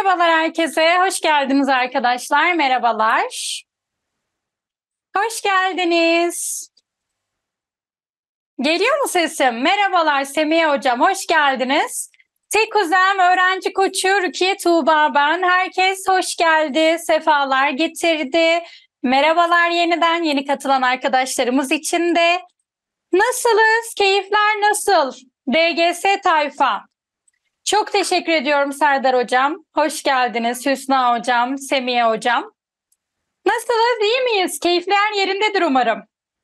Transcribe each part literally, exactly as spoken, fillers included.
Merhabalar herkese, hoş geldiniz arkadaşlar, merhabalar. Hoş geldiniz. Geliyor mu sesim? Merhabalar Semiye Hocam, hoş geldiniz. Tek Uzem öğrenci koçu Rukiye Tuğba ben. Herkes hoş geldi, sefalar getirdi. Merhabalar yeniden yeni katılan arkadaşlarımız için de. Nasılız? Keyifler nasıl? D G S tayfa. Çok teşekkür ediyorum Serdar Hocam. Hoş geldiniz Hüsna Hocam, Semiye Hocam. Nasılsınız, iyi miyiz? Keyifler yerindedir umarım.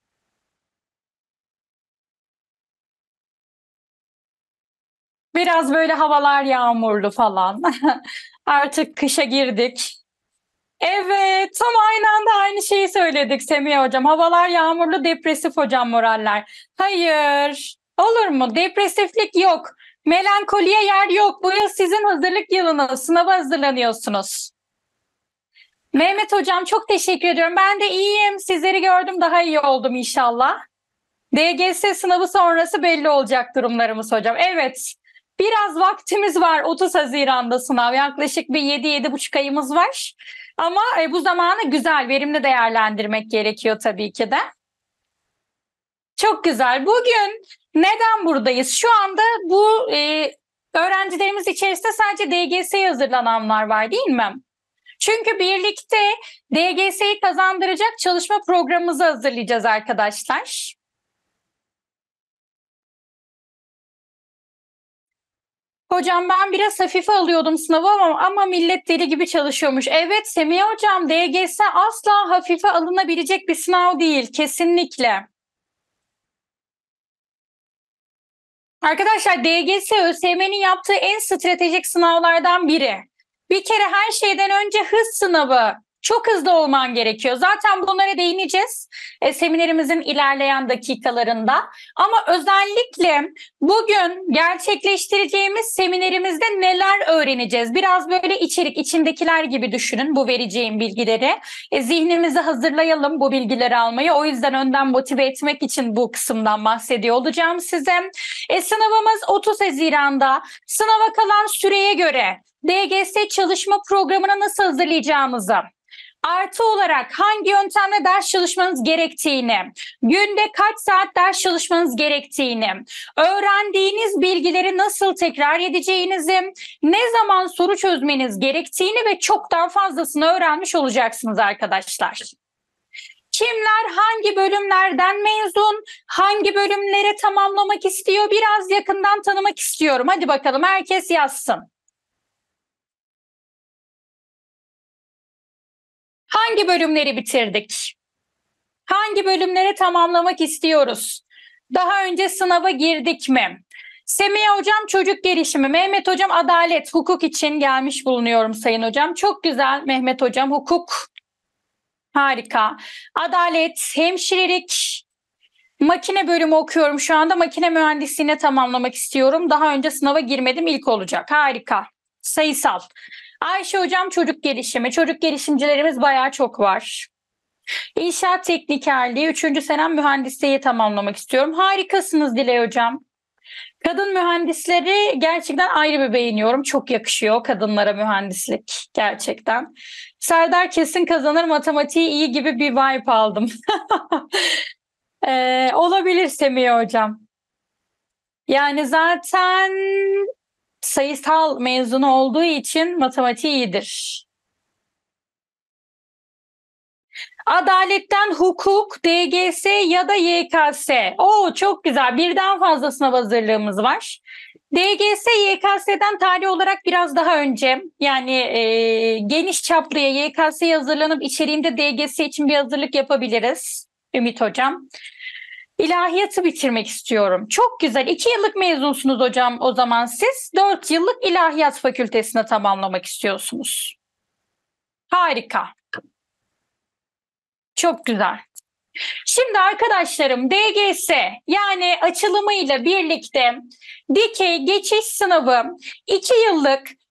Biraz böyle havalar yağmurlu falan. Artık kışa girdik. Evet, tam aynı anda aynı şeyi söyledik Semiye Hocam. Havalar yağmurlu, depresif hocam moraller. Hayır, olur mu? Depresiflik yok. Melankoliye yer yok. Bu yıl sizin hazırlık yılınız. Sınava hazırlanıyorsunuz. Mehmet Hocam çok teşekkür ediyorum. Ben de iyiyim. Sizleri gördüm. Daha iyi oldum inşallah. D G S sınavı sonrası belli olacak durumlarımız hocam. Evet. Biraz vaktimiz var. otuz Haziran'da sınav. Yaklaşık bir yedi yedi buçuk ayımız var. Ama e, bu zamanı güzel, verimli değerlendirmek gerekiyor tabii ki de. Çok güzel. Bugün neden buradayız? Şu anda bu e, öğrencilerimiz içerisinde sadece D G S'ye hazırlananlar var değil mi? Çünkü birlikte D G S'yi kazandıracak çalışma programımızı hazırlayacağız arkadaşlar. Hocam ben biraz hafife alıyordum sınavı ama, ama millet deli gibi çalışıyormuş. Evet Semiha Hocam, D G S asla hafife alınabilecek bir sınav değil. Kesinlikle. Arkadaşlar D G S ÖSYM'nin yaptığı en stratejik sınavlardan biri. Bir kere her şeyden önce hız sınavı. Çok hızlı olman gerekiyor. Zaten bunlara değineceğiz e, seminerimizin ilerleyen dakikalarında. Ama özellikle bugün gerçekleştireceğimiz seminerimizde neler öğreneceğiz? Biraz böyle içerik, içindekiler gibi düşünün bu vereceğim bilgileri. E, zihnimizi hazırlayalım bu bilgileri almayı. O yüzden önden motive etmek için bu kısımdan bahsediyor olacağım size. E, sınavımız otuz Haziran'da. Sınava kalan süreye göre D G S çalışma programına nasıl hazırlayacağımızı, artı olarak hangi yöntemle ders çalışmanız gerektiğini, günde kaç saat ders çalışmanız gerektiğini, öğrendiğiniz bilgileri nasıl tekrar edeceğinizi, ne zaman soru çözmeniz gerektiğini ve çok daha fazlasını öğrenmiş olacaksınız arkadaşlar. Kimler hangi bölümlerden mezun, hangi bölümleri tamamlamak istiyor, biraz yakından tanımak istiyorum. Hadi bakalım herkes yazsın. Hangi bölümleri bitirdik? Hangi bölümleri tamamlamak istiyoruz? Daha önce sınava girdik mi? Semiha Hocam çocuk gelişimi, Mehmet Hocam adalet, hukuk için gelmiş bulunuyorum Sayın Hocam. Çok güzel Mehmet Hocam, hukuk. Harika. Adalet, hemşirelik, makine bölümü okuyorum şu anda. Makine mühendisliğine tamamlamak istiyorum. Daha önce sınava girmedim, ilk olacak. Harika. Sayısal. Ayşe Hocam çocuk gelişimi. Çocuk gelişimcilerimiz bayağı çok var. İnşaat teknikerliği, üçüncü senem mühendisliği tamamlamak istiyorum. Harikasınız Dilek Hocam. Kadın mühendisleri gerçekten ayrı bir beğeniyorum. Çok yakışıyor kadınlara mühendislik gerçekten. Serdar kesin kazanır, matematiği iyi gibi bir vibe aldım. ee, olabilir Semih Hocam. Yani zaten sayısal mezunu olduğu için matematiği iyidir. Adaletten hukuk, D G S ya da Y K S. Oo çok güzel. Birden fazla sınav hazırlığımız var. D G S, Y K S'den tarih olarak biraz daha önce, yani e, geniş çaplıya Y K S'ye hazırlanıp içeriğinde D G S için bir hazırlık yapabiliriz Ümit Hocam. İlahiyatı bitirmek istiyorum. Çok güzel. İki yıllık mezunsunuz hocam o zaman siz. Dört yıllık ilahiyat fakültesine tamamlamak istiyorsunuz. Harika. Çok güzel. Şimdi arkadaşlarım D G S yani açılımıyla birlikte dikey geçiş sınavı iki yıllık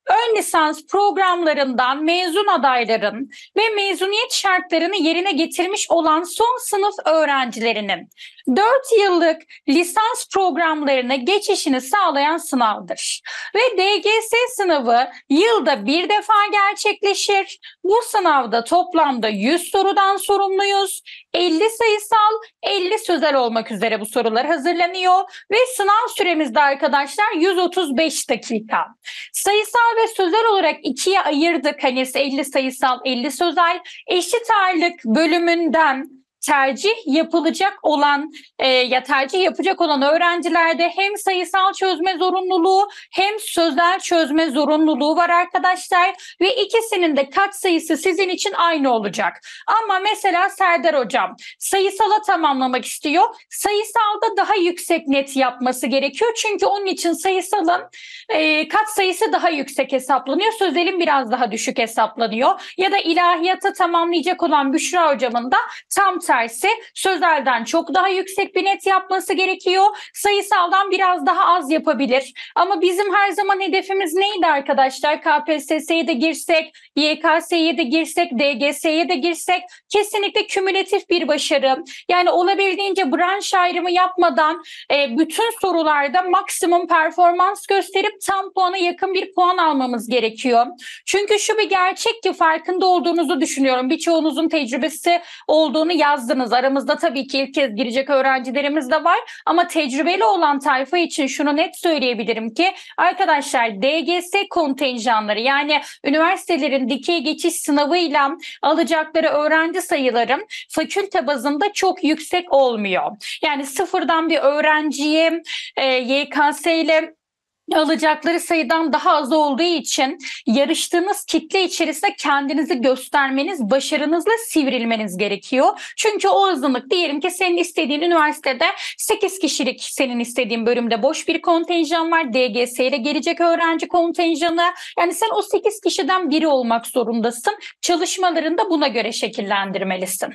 ön lisans programlarından mezun adayların ve mezuniyet şartlarını yerine getirmiş olan son sınıf öğrencilerinin dört yıllık lisans programlarına geçişini sağlayan sınavdır. Ve D G S sınavı yılda bir defa gerçekleşir. Bu sınavda toplamda yüz sorudan sorumluyuz. elli sayısal, elli sözel olmak üzere bu sorular hazırlanıyor ve sınav süremiz de arkadaşlar yüz otuz beş dakika. Sayısal ve sözel olarak ikiye ayırdık. Hani elli sayısal, elli sözel. Eşit ağırlık bölümünden tercih yapılacak olan e, ya tercih yapacak olan öğrencilerde hem sayısal çözme zorunluluğu hem sözel çözme zorunluluğu var arkadaşlar ve ikisinin de katsayısı sizin için aynı olacak. Ama mesela Serdar hocam sayısala tamamlamak istiyor. Sayısalda daha yüksek net yapması gerekiyor. Çünkü onun için sayısalın e, katsayısı daha yüksek hesaplanıyor. Sözelin biraz daha düşük hesaplanıyor. Ya da ilahiyatı tamamlayacak olan Büşra hocamın da tam tersi sözelden çok daha yüksek bir net yapması gerekiyor. Sayısaldan biraz daha az yapabilir. Ama bizim her zaman hedefimiz neydi arkadaşlar? K P S S'ye de girsek, Y K S'ye de girsek, D G S'ye de girsek kesinlikle kümülatif bir başarı. Yani olabildiğince branş ayrımı yapmadan e, bütün sorularda maksimum performans gösterip tam puana yakın bir puan almamız gerekiyor. Çünkü şu bir gerçek ki farkında olduğunuzu düşünüyorum. Birçoğunuzun tecrübesi olduğunu yazdınız. Aramızda tabii ki ilk kez girecek öğrencilerimiz de var ama tecrübeli olan tayfa için şunu net söyleyebilirim ki arkadaşlar D G S kontenjanları yani üniversitelerin dikey geçiş sınavıyla alacakları öğrenci sayıları fakülte bazında çok yüksek olmuyor. Yani sıfırdan bir öğrenciye e, Y K S ile alacakları sayıdan daha az olduğu için yarıştığınız kitle içerisinde kendinizi göstermeniz, başarınızla sivrilmeniz gerekiyor. Çünkü o azınlık diyelim ki senin istediğin üniversitede sekiz kişilik senin istediğin bölümde boş bir kontenjan var. D G S ile gelecek öğrenci kontenjanı. Yani sen o sekiz kişiden biri olmak zorundasın. Çalışmalarını da buna göre şekillendirmelisin.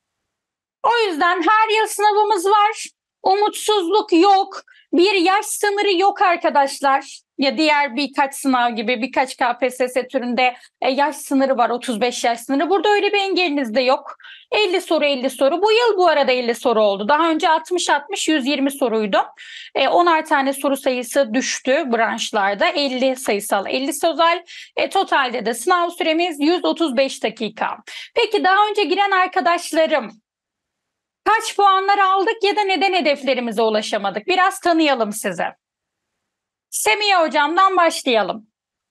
O yüzden her yıl sınavımız var. Umutsuzluk yok. Bir yaş sınırı yok arkadaşlar. Ya diğer birkaç sınav gibi birkaç K P S S türünde e, yaş sınırı var, otuz beş yaş sınırı. Burada öyle bir engeliniz de yok. elli soru elli soru. Bu yıl bu arada elli soru oldu. Daha önce altmış altmış yüz yirmi soruydu. E, onar tane soru sayısı düştü branşlarda. elli sayısal elli sözel. E, totalde de sınav süremiz yüz otuz beş dakika. Peki daha önce giren arkadaşlarım kaç puanlar aldık ya da neden hedeflerimize ulaşamadık? Biraz tanıyalım sizi. Semiye hocamdan başlayalım.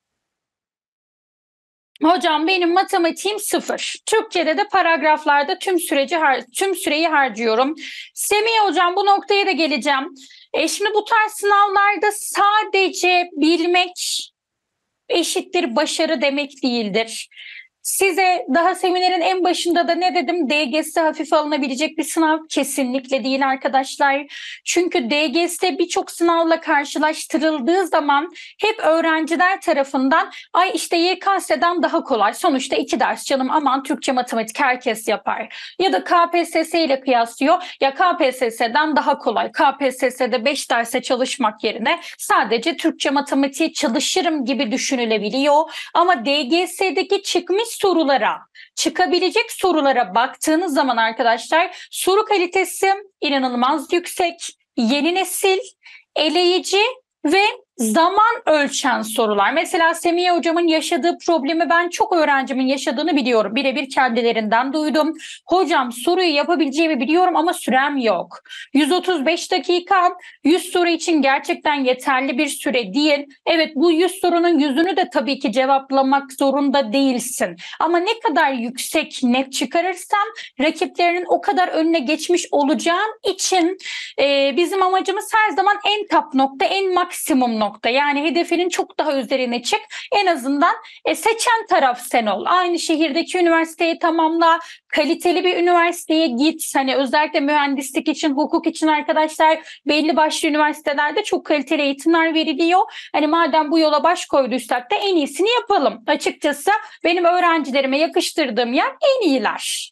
Hocam benim matematiğim sıfır. Türkçe'de de paragraflarda tüm süreci tüm süreyi harcıyorum. Semiye hocam bu noktaya da geleceğim. E şimdi bu tarz sınavlarda sadece bilmek eşittir başarı demek değildir. Size daha seminerin en başında da ne dedim? D G S hafife alınabilecek bir sınav kesinlikle değil arkadaşlar. Çünkü D G S birçok sınavla karşılaştırıldığı zaman hep öğrenciler tarafından ay işte Y K S'den daha kolay. Sonuçta iki ders canım aman Türkçe matematik herkes yapar. Ya da K P S S ile kıyaslıyor. Ya K P S S'den daha kolay. K P S S'de beş derse çalışmak yerine sadece Türkçe matematiğe çalışırım gibi düşünülebiliyor. Ama D G S'deki çıkmış sorulara, çıkabilecek sorulara baktığınız zaman arkadaşlar soru kalitesi inanılmaz yüksek, yeni nesil, eleyici ve zaman ölçen sorular. Mesela Semiye hocamın yaşadığı problemi ben çok öğrencimin yaşadığını biliyorum. Birebir kendilerinden duydum. Hocam soruyu yapabileceğimi biliyorum ama sürem yok. yüz otuz beş dakika yüz soru için gerçekten yeterli bir süre değil. Evet bu yüz sorunun yüzünü de tabii ki cevaplamak zorunda değilsin. Ama ne kadar yüksek net çıkarırsan rakiplerinin o kadar önüne geçmiş olacağın için e, bizim amacımız her zaman en top nokta, en maksimum nokta. Nokta. Yani hedefinin çok daha üzerine çık. En azından e, seçen taraf sen ol. Aynı şehirdeki üniversiteyi tamamla. Kaliteli bir üniversiteye git. Hani özellikle mühendislik için, hukuk için arkadaşlar belli başlı üniversitelerde çok kaliteli eğitimler veriliyor. Hani madem bu yola baş koyduysak da en iyisini yapalım. Açıkçası benim öğrencilerime yakıştırdığım yer en iyiler.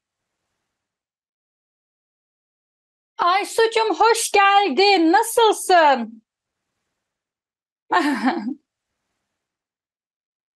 Aysu'cum hoş geldin. Nasılsın?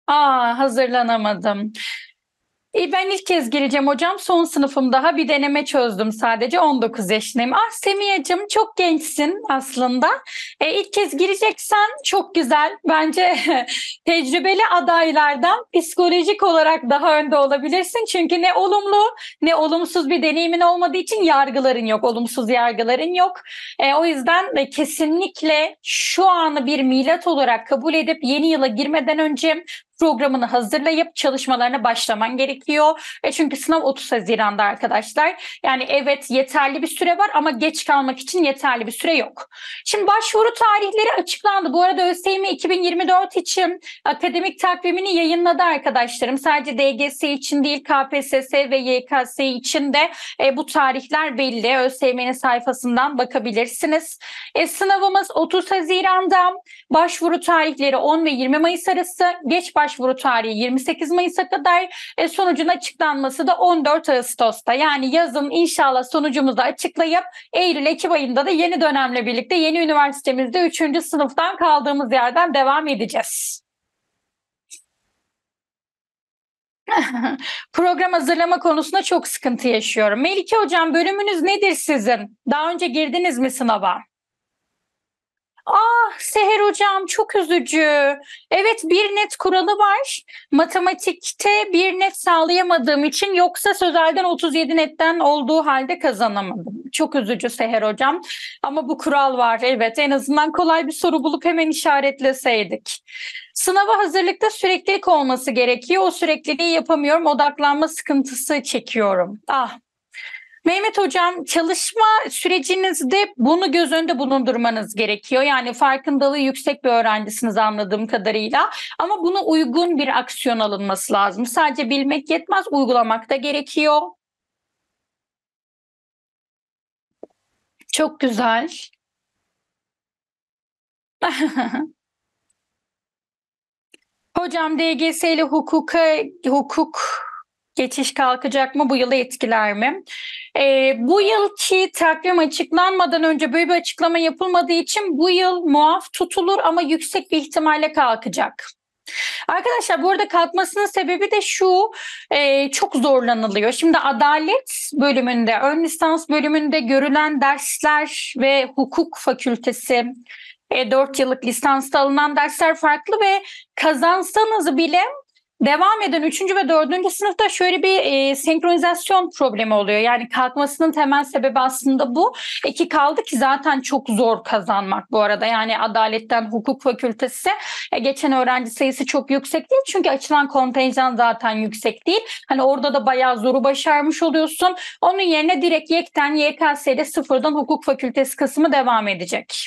Aa, hazırlanamadım. E, ben ilk kez gireceğim hocam. Son sınıfım daha. Bir deneme çözdüm sadece. on dokuz yaşındayım. Ah Semiha'cığım çok gençsin aslında. E, ilk kez gireceksen çok güzel. Bence tecrübeli adaylardan psikolojik olarak daha önde olabilirsin. Çünkü ne olumlu ne olumsuz bir deneyimin olmadığı için yargıların yok. Olumsuz yargıların yok. E, o yüzden e, kesinlikle şu anı bir milat olarak kabul edip yeni yıla girmeden önce programını hazırlayıp çalışmalarına başlaman gerekiyor. E çünkü sınav otuz Haziran'da arkadaşlar. Yani evet yeterli bir süre var ama geç kalmak için yeterli bir süre yok. Şimdi başvuru tarihleri açıklandı. Bu arada ÖSYM iki bin yirmi dört için akademik takvimini yayınladı arkadaşlarım. Sadece D G S için değil K P S S ve Y K S için de e, bu tarihler belli. ÖSYM'nin sayfasından bakabilirsiniz. E, sınavımız otuz Haziran'da. Başvuru tarihleri on ve yirmi Mayıs arası. Geç başvuru tarihi yirmi sekiz Mayıs'a kadar. E, sonucun açıklanması da on dört Ağustos'ta. Yani yazın inşallah sonucumuzu açıklayıp Eylül-Ekim ayında da yeni dönemle birlikte yeni üniversitemizde üçüncü sınıftan kaldığımız yerden devam edeceğiz. Program hazırlama konusunda çok sıkıntı yaşıyorum. Melike Hocam bölümünüz nedir sizin? Daha önce girdiniz mi sınava? Ah Seher hocam çok üzücü. Evet bir net kuralı var. Matematikte bir net sağlayamadığım için yoksa sözelden otuz yedi netten olduğu halde kazanamadım. Çok üzücü Seher hocam. Ama bu kural var evet en azından kolay bir soru bulup hemen işaretleseydik. Sınava hazırlıkta süreklilik olması gerekiyor. O sürekliliği yapamıyorum. Odaklanma sıkıntısı çekiyorum. Ah Mehmet Hocam çalışma sürecinizde bunu göz önünde bulundurmanız gerekiyor. Yani farkındalığı yüksek bir öğrencisiniz anladığım kadarıyla. Ama buna uygun bir aksiyon alınması lazım. Sadece bilmek yetmez, uygulamak da gerekiyor. Çok güzel. Hocam D G S ile hukuka, hukuk geçiş kalkacak mı? Bu yılı etkiler mi? Ee, bu yılki takvim açıklanmadan önce böyle bir açıklama yapılmadığı için bu yıl muaf tutulur ama yüksek bir ihtimalle kalkacak. Arkadaşlar bu arada kalkmasının sebebi de şu e, çok zorlanılıyor. Şimdi adalet bölümünde, ön lisans bölümünde görülen dersler ve hukuk fakültesi e, dört yıllık lisansta alınan dersler farklı ve kazansanız bile devam eden üçüncü ve dördüncü sınıfta şöyle bir e, senkronizasyon problemi oluyor. Yani kalkmasının temel sebebi aslında bu. İki kaldı ki zaten çok zor kazanmak bu arada. Yani adaletten hukuk fakültesi e, geçen öğrenci sayısı çok yüksek değil. Çünkü açılan kontenjan zaten yüksek değil. Hani orada da bayağı zoru başarmış oluyorsun. Onun yerine direkt yekten Y K S'de sıfırdan hukuk fakültesi kısmı devam edecek.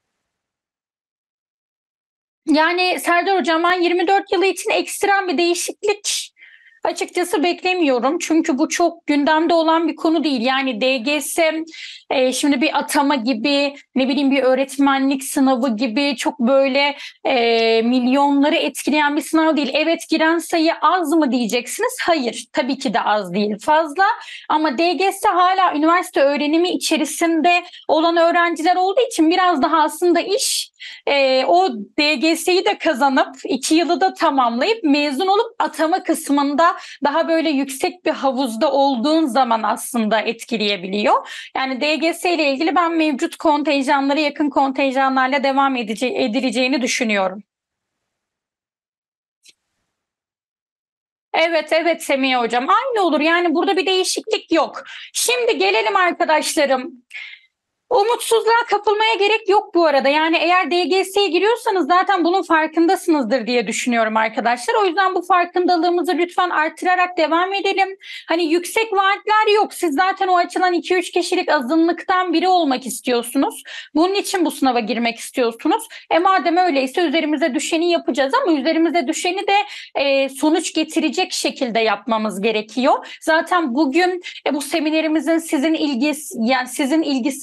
Yani Serdar Hocam ben yirmi dört yılı için ekstrem bir değişiklik açıkçası beklemiyorum. Çünkü bu çok gündemde olan bir konu değil. Yani D G S e, şimdi bir atama gibi ne bileyim bir öğretmenlik sınavı gibi çok böyle e, milyonları etkileyen bir sınav değil. Evet giren sayı az mı diyeceksiniz? Hayır tabii ki de az değil fazla. Ama D G S hala üniversite öğrenimi içerisinde olan öğrenciler olduğu için biraz daha aslında iş e, o D G S'yi de kazanıp iki yılı da tamamlayıp mezun olup atama kısmında daha böyle yüksek bir havuzda olduğun zaman aslında etkileyebiliyor. Yani D G S ile ilgili ben mevcut kontenjanlara yakın kontenjanlarla devam edece- edileceğini düşünüyorum. Evet evet Semih Hocam aynı olur yani burada bir değişiklik yok. Şimdi gelelim arkadaşlarım. Umutsuzluğa kapılmaya gerek yok bu arada. Yani eğer D G S'ye giriyorsanız zaten bunun farkındasınızdır diye düşünüyorum arkadaşlar. O yüzden bu farkındalığımızı lütfen artırarak devam edelim. Hani yüksek vaatler yok. Siz zaten o açılan iki üç kişilik azınlıktan biri olmak istiyorsunuz. Bunun için bu sınava girmek istiyorsunuz. E madem öyleyse üzerimize düşeni yapacağız ama üzerimize düşeni de e, sonuç getirecek şekilde yapmamız gerekiyor. Zaten bugün e, bu seminerimizin sizin ilgisi yani sizin ilgisini çeken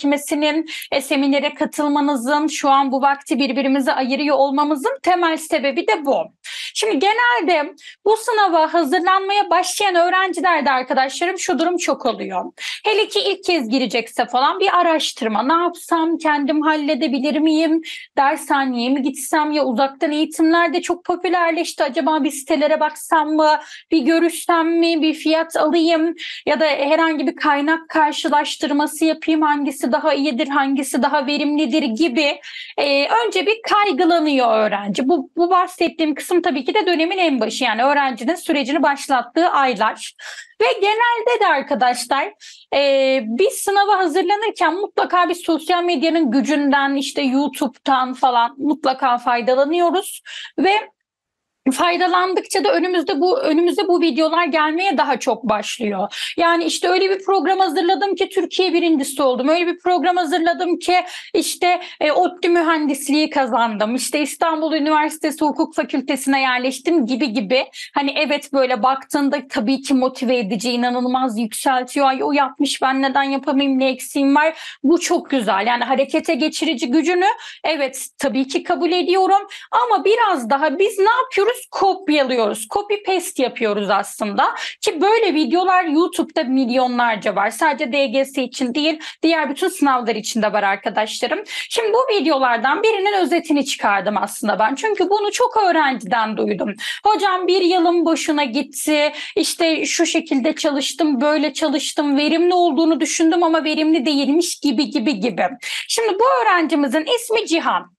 çekmesinin, e, seminere katılmanızın, şu an bu vakti birbirimize ayırıyor olmamızın temel sebebi de bu. Şimdi genelde bu sınava hazırlanmaya başlayan öğrencilerde arkadaşlarım şu durum çok oluyor. Hele ki ilk kez girecekse falan bir araştırma. Ne yapsam, kendim halledebilir miyim? Dershaneye mi gitsem, ya uzaktan eğitimler de çok popülerleşti. Acaba bir sitelere baksam mı, bir görüşsem mi, bir fiyat alayım ya da herhangi bir kaynak karşılaştırması yapayım. Hangisi daha iyidir, hangisi daha verimlidir gibi. Ee, önce bir kaygılanıyor öğrenci. Bu, bu bahsettiğim kısım tabii ki de dönemin en başı, yani öğrencinin sürecini başlattığı aylar. Ve genelde de arkadaşlar e, bir sınava hazırlanırken mutlaka bir sosyal medyanın gücünden, işte YouTube'dan falan mutlaka faydalanıyoruz ve faydalandıkça da önümüzde bu önümüze bu videolar gelmeye daha çok başlıyor. Yani işte öyle bir program hazırladım ki Türkiye birincisi oldum. Öyle bir program hazırladım ki işte e, ODTÜ mühendisliği kazandım. İşte İstanbul Üniversitesi Hukuk Fakültesine yerleştim gibi gibi. Hani evet, böyle baktığında tabii ki motive edici, inanılmaz yükseltiyor. Ay o yapmış, ben neden yapamayayım, ne eksiğim var? Bu çok güzel. Yani harekete geçirici gücünü evet tabii ki kabul ediyorum. Ama biraz daha biz ne yapıyoruz? Kopyalıyoruz. Copy paste yapıyoruz aslında. Ki böyle videolar YouTube'da milyonlarca var. Sadece D G S için değil, diğer bütün sınavlar için de var arkadaşlarım. Şimdi bu videolardan birinin özetini çıkardım aslında ben. Çünkü bunu çok öğrenciden duydum. Hocam bir yılım boşuna gitti. İşte şu şekilde çalıştım, böyle çalıştım. Verimli olduğunu düşündüm ama verimli değilmiş gibi gibi gibi. Şimdi bu öğrencimizin ismi Cihan.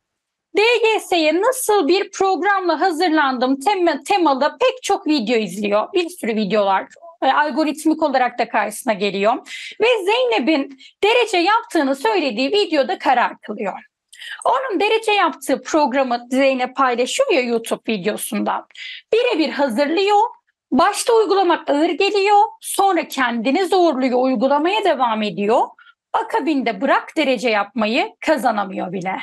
D G S'ye nasıl bir programla hazırlandım tem temalı pek çok video izliyor. Bir sürü videolar algoritmik olarak da karşısına geliyor. Ve Zeynep'in derece yaptığını söylediği videoda karar kılıyor. Onun derece yaptığı programı Zeynep paylaşıyor ya YouTube videosunda. Birebir hazırlıyor. Başta uygulamak ağır geliyor. Sonra kendini zorluyor, uygulamaya devam ediyor. Akabinde bırak derece yapmayı, kazanamıyor bile.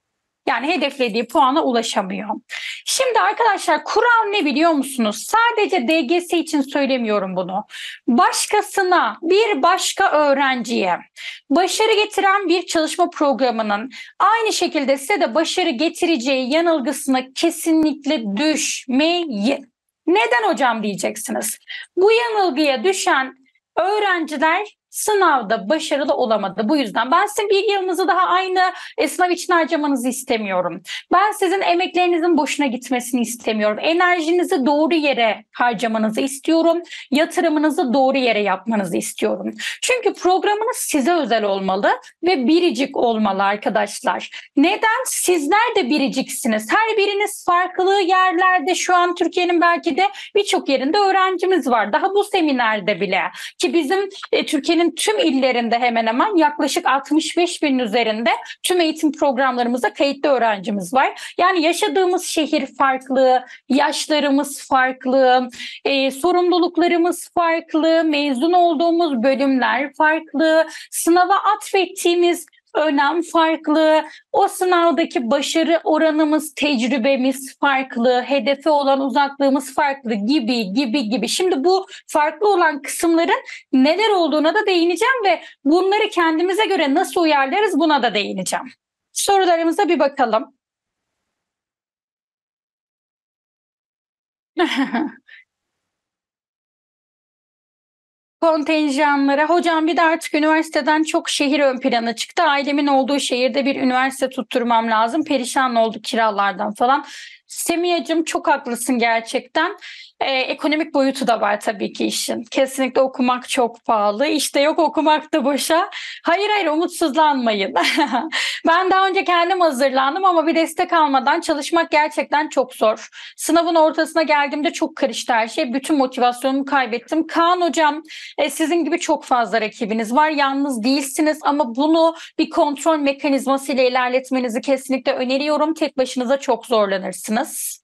Yani hedeflediği puana ulaşamıyor. Şimdi arkadaşlar, kural ne biliyor musunuz? Sadece D G S için söylemiyorum bunu. Başkasına, bir başka öğrenciye başarı getiren bir çalışma programının aynı şekilde size de başarı getireceği yanılgısına kesinlikle düşmeyin. Neden hocam diyeceksiniz? Bu yanılgıya düşen öğrenciler sınavda başarılı olamadı. Bu yüzden ben sizin bir yılınızı daha aynı sınav için harcamanızı istemiyorum. Ben sizin emeklerinizin boşuna gitmesini istemiyorum. Enerjinizi doğru yere harcamanızı istiyorum. Yatırımınızı doğru yere yapmanızı istiyorum. Çünkü programınız size özel olmalı ve biricik olmalı arkadaşlar. Neden? Sizler de biriciksiniz. Her biriniz farklı yerlerde, şu an Türkiye'nin belki de birçok yerinde öğrencimiz var. Daha bu seminerde bile, ki bizim e, Türkiye'nin tüm illerinde hemen hemen yaklaşık altmış beş bin üzerinde tüm eğitim programlarımızda kayıtlı öğrencimiz var. Yani yaşadığımız şehir farklı, yaşlarımız farklı, e, sorumluluklarımız farklı, mezun olduğumuz bölümler farklı, sınava atfettiğimiz önem farklı, o sınavdaki başarı oranımız, tecrübemiz farklı, hedefe olan uzaklığımız farklı gibi gibi gibi. Şimdi bu farklı olan kısımların neler olduğuna da değineceğim ve bunları kendimize göre nasıl uyarlarız buna da değineceğim. Sorularımıza bir bakalım. Kontenjanlara. Hocam bir de artık üniversiteden çok şehir ön plana çıktı. Ailemin olduğu şehirde bir üniversite tutturmam lazım. Perişan olduk kiralardan falan. Semiha'cığım çok haklısın gerçekten. Ee, ekonomik boyutu da var tabii ki işin. Kesinlikle okumak çok pahalı. İşte yok, okumak da boşa. Hayır hayır, umutsuzlanmayın. Ben daha önce kendim hazırlandım ama bir destek almadan çalışmak gerçekten çok zor. Sınavın ortasına geldiğimde çok karıştı her şey. Bütün motivasyonumu kaybettim. Kaan hocam, e, sizin gibi çok fazla rakibiniz var. Yalnız değilsiniz ama bunu bir kontrol mekanizması ile ilerletmenizi kesinlikle öneriyorum. Tek başınıza çok zorlanırsınız.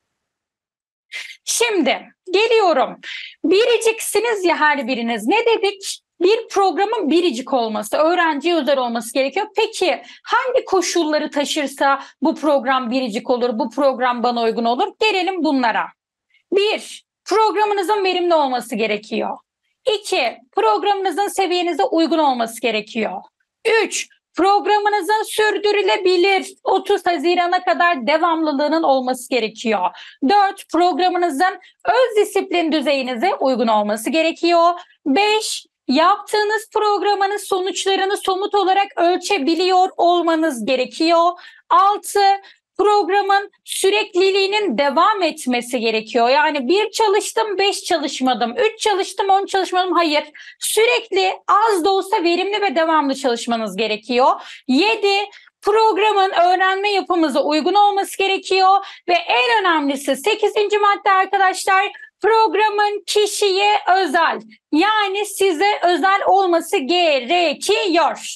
Şimdi geliyorum. Biriciksiniz ya her biriniz. Ne dedik? Bir programın biricik olması, öğrenciye özel olması gerekiyor. Peki hangi koşulları taşırsa bu program biricik olur, bu program bana uygun olur? Gelelim bunlara. Bir, programınızın verimli olması gerekiyor. İki, programınızın seviyenize uygun olması gerekiyor. Üç, programınızın sürdürülebilir otuz Haziran'a kadar devamlılığının olması gerekiyor. Dört, programınızın öz disiplin düzeyinize uygun olması gerekiyor. Beş, yaptığınız programın sonuçlarını somut olarak ölçebiliyor olmanız gerekiyor. Altı, programın sürekliliğinin devam etmesi gerekiyor. Yani bir çalıştım, beş çalışmadım, üç çalıştım, on çalışmadım. Hayır. Sürekli az da olsa verimli ve devamlı çalışmanız gerekiyor. Yedi, programın öğrenme yapımıza uygun olması gerekiyor. Ve en önemlisi sekizinci madde arkadaşlar, programın kişiye özel. Yani size özel olması gerekiyor.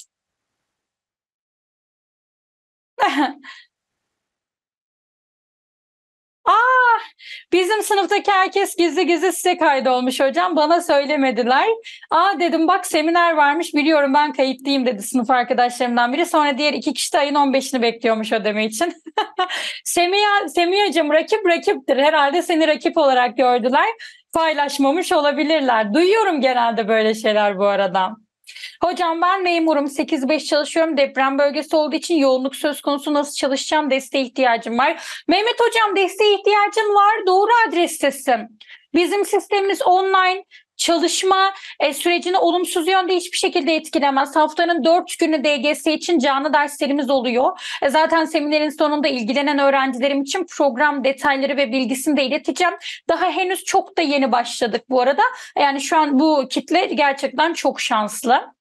Aa, bizim sınıftaki herkes gizli gizli size kaydolmuş hocam. Bana söylemediler. Aa dedim bak seminer varmış biliyorum ben kayıtlıyım dedi sınıf arkadaşlarımdan biri. Sonra diğer iki kişi de ayın on beşini bekliyormuş ödeme için. Semiha, Semiha'cığım rakip rakiptir. Herhalde seni rakip olarak gördüler. Paylaşmamış olabilirler. Duyuyorum genelde böyle şeyler bu arada. Hocam ben memurum, sekiz beş çalışıyorum. Deprem bölgesi olduğu için yoğunluk söz konusu, nasıl çalışacağım? Desteğe ihtiyacım var. Mehmet hocam desteğe ihtiyacın var. Doğru adrestesin. Bizim sistemimiz online. Çalışma e, sürecini olumsuz yönde hiçbir şekilde etkilemez. Haftanın dört günü D G S için canlı derslerimiz oluyor. E, zaten seminerin sonunda ilgilenen öğrencilerim için program detayları ve bilgisini de ileteceğim. Daha henüz çok da yeni başladık bu arada. Yani şu an bu kitle gerçekten çok şanslı.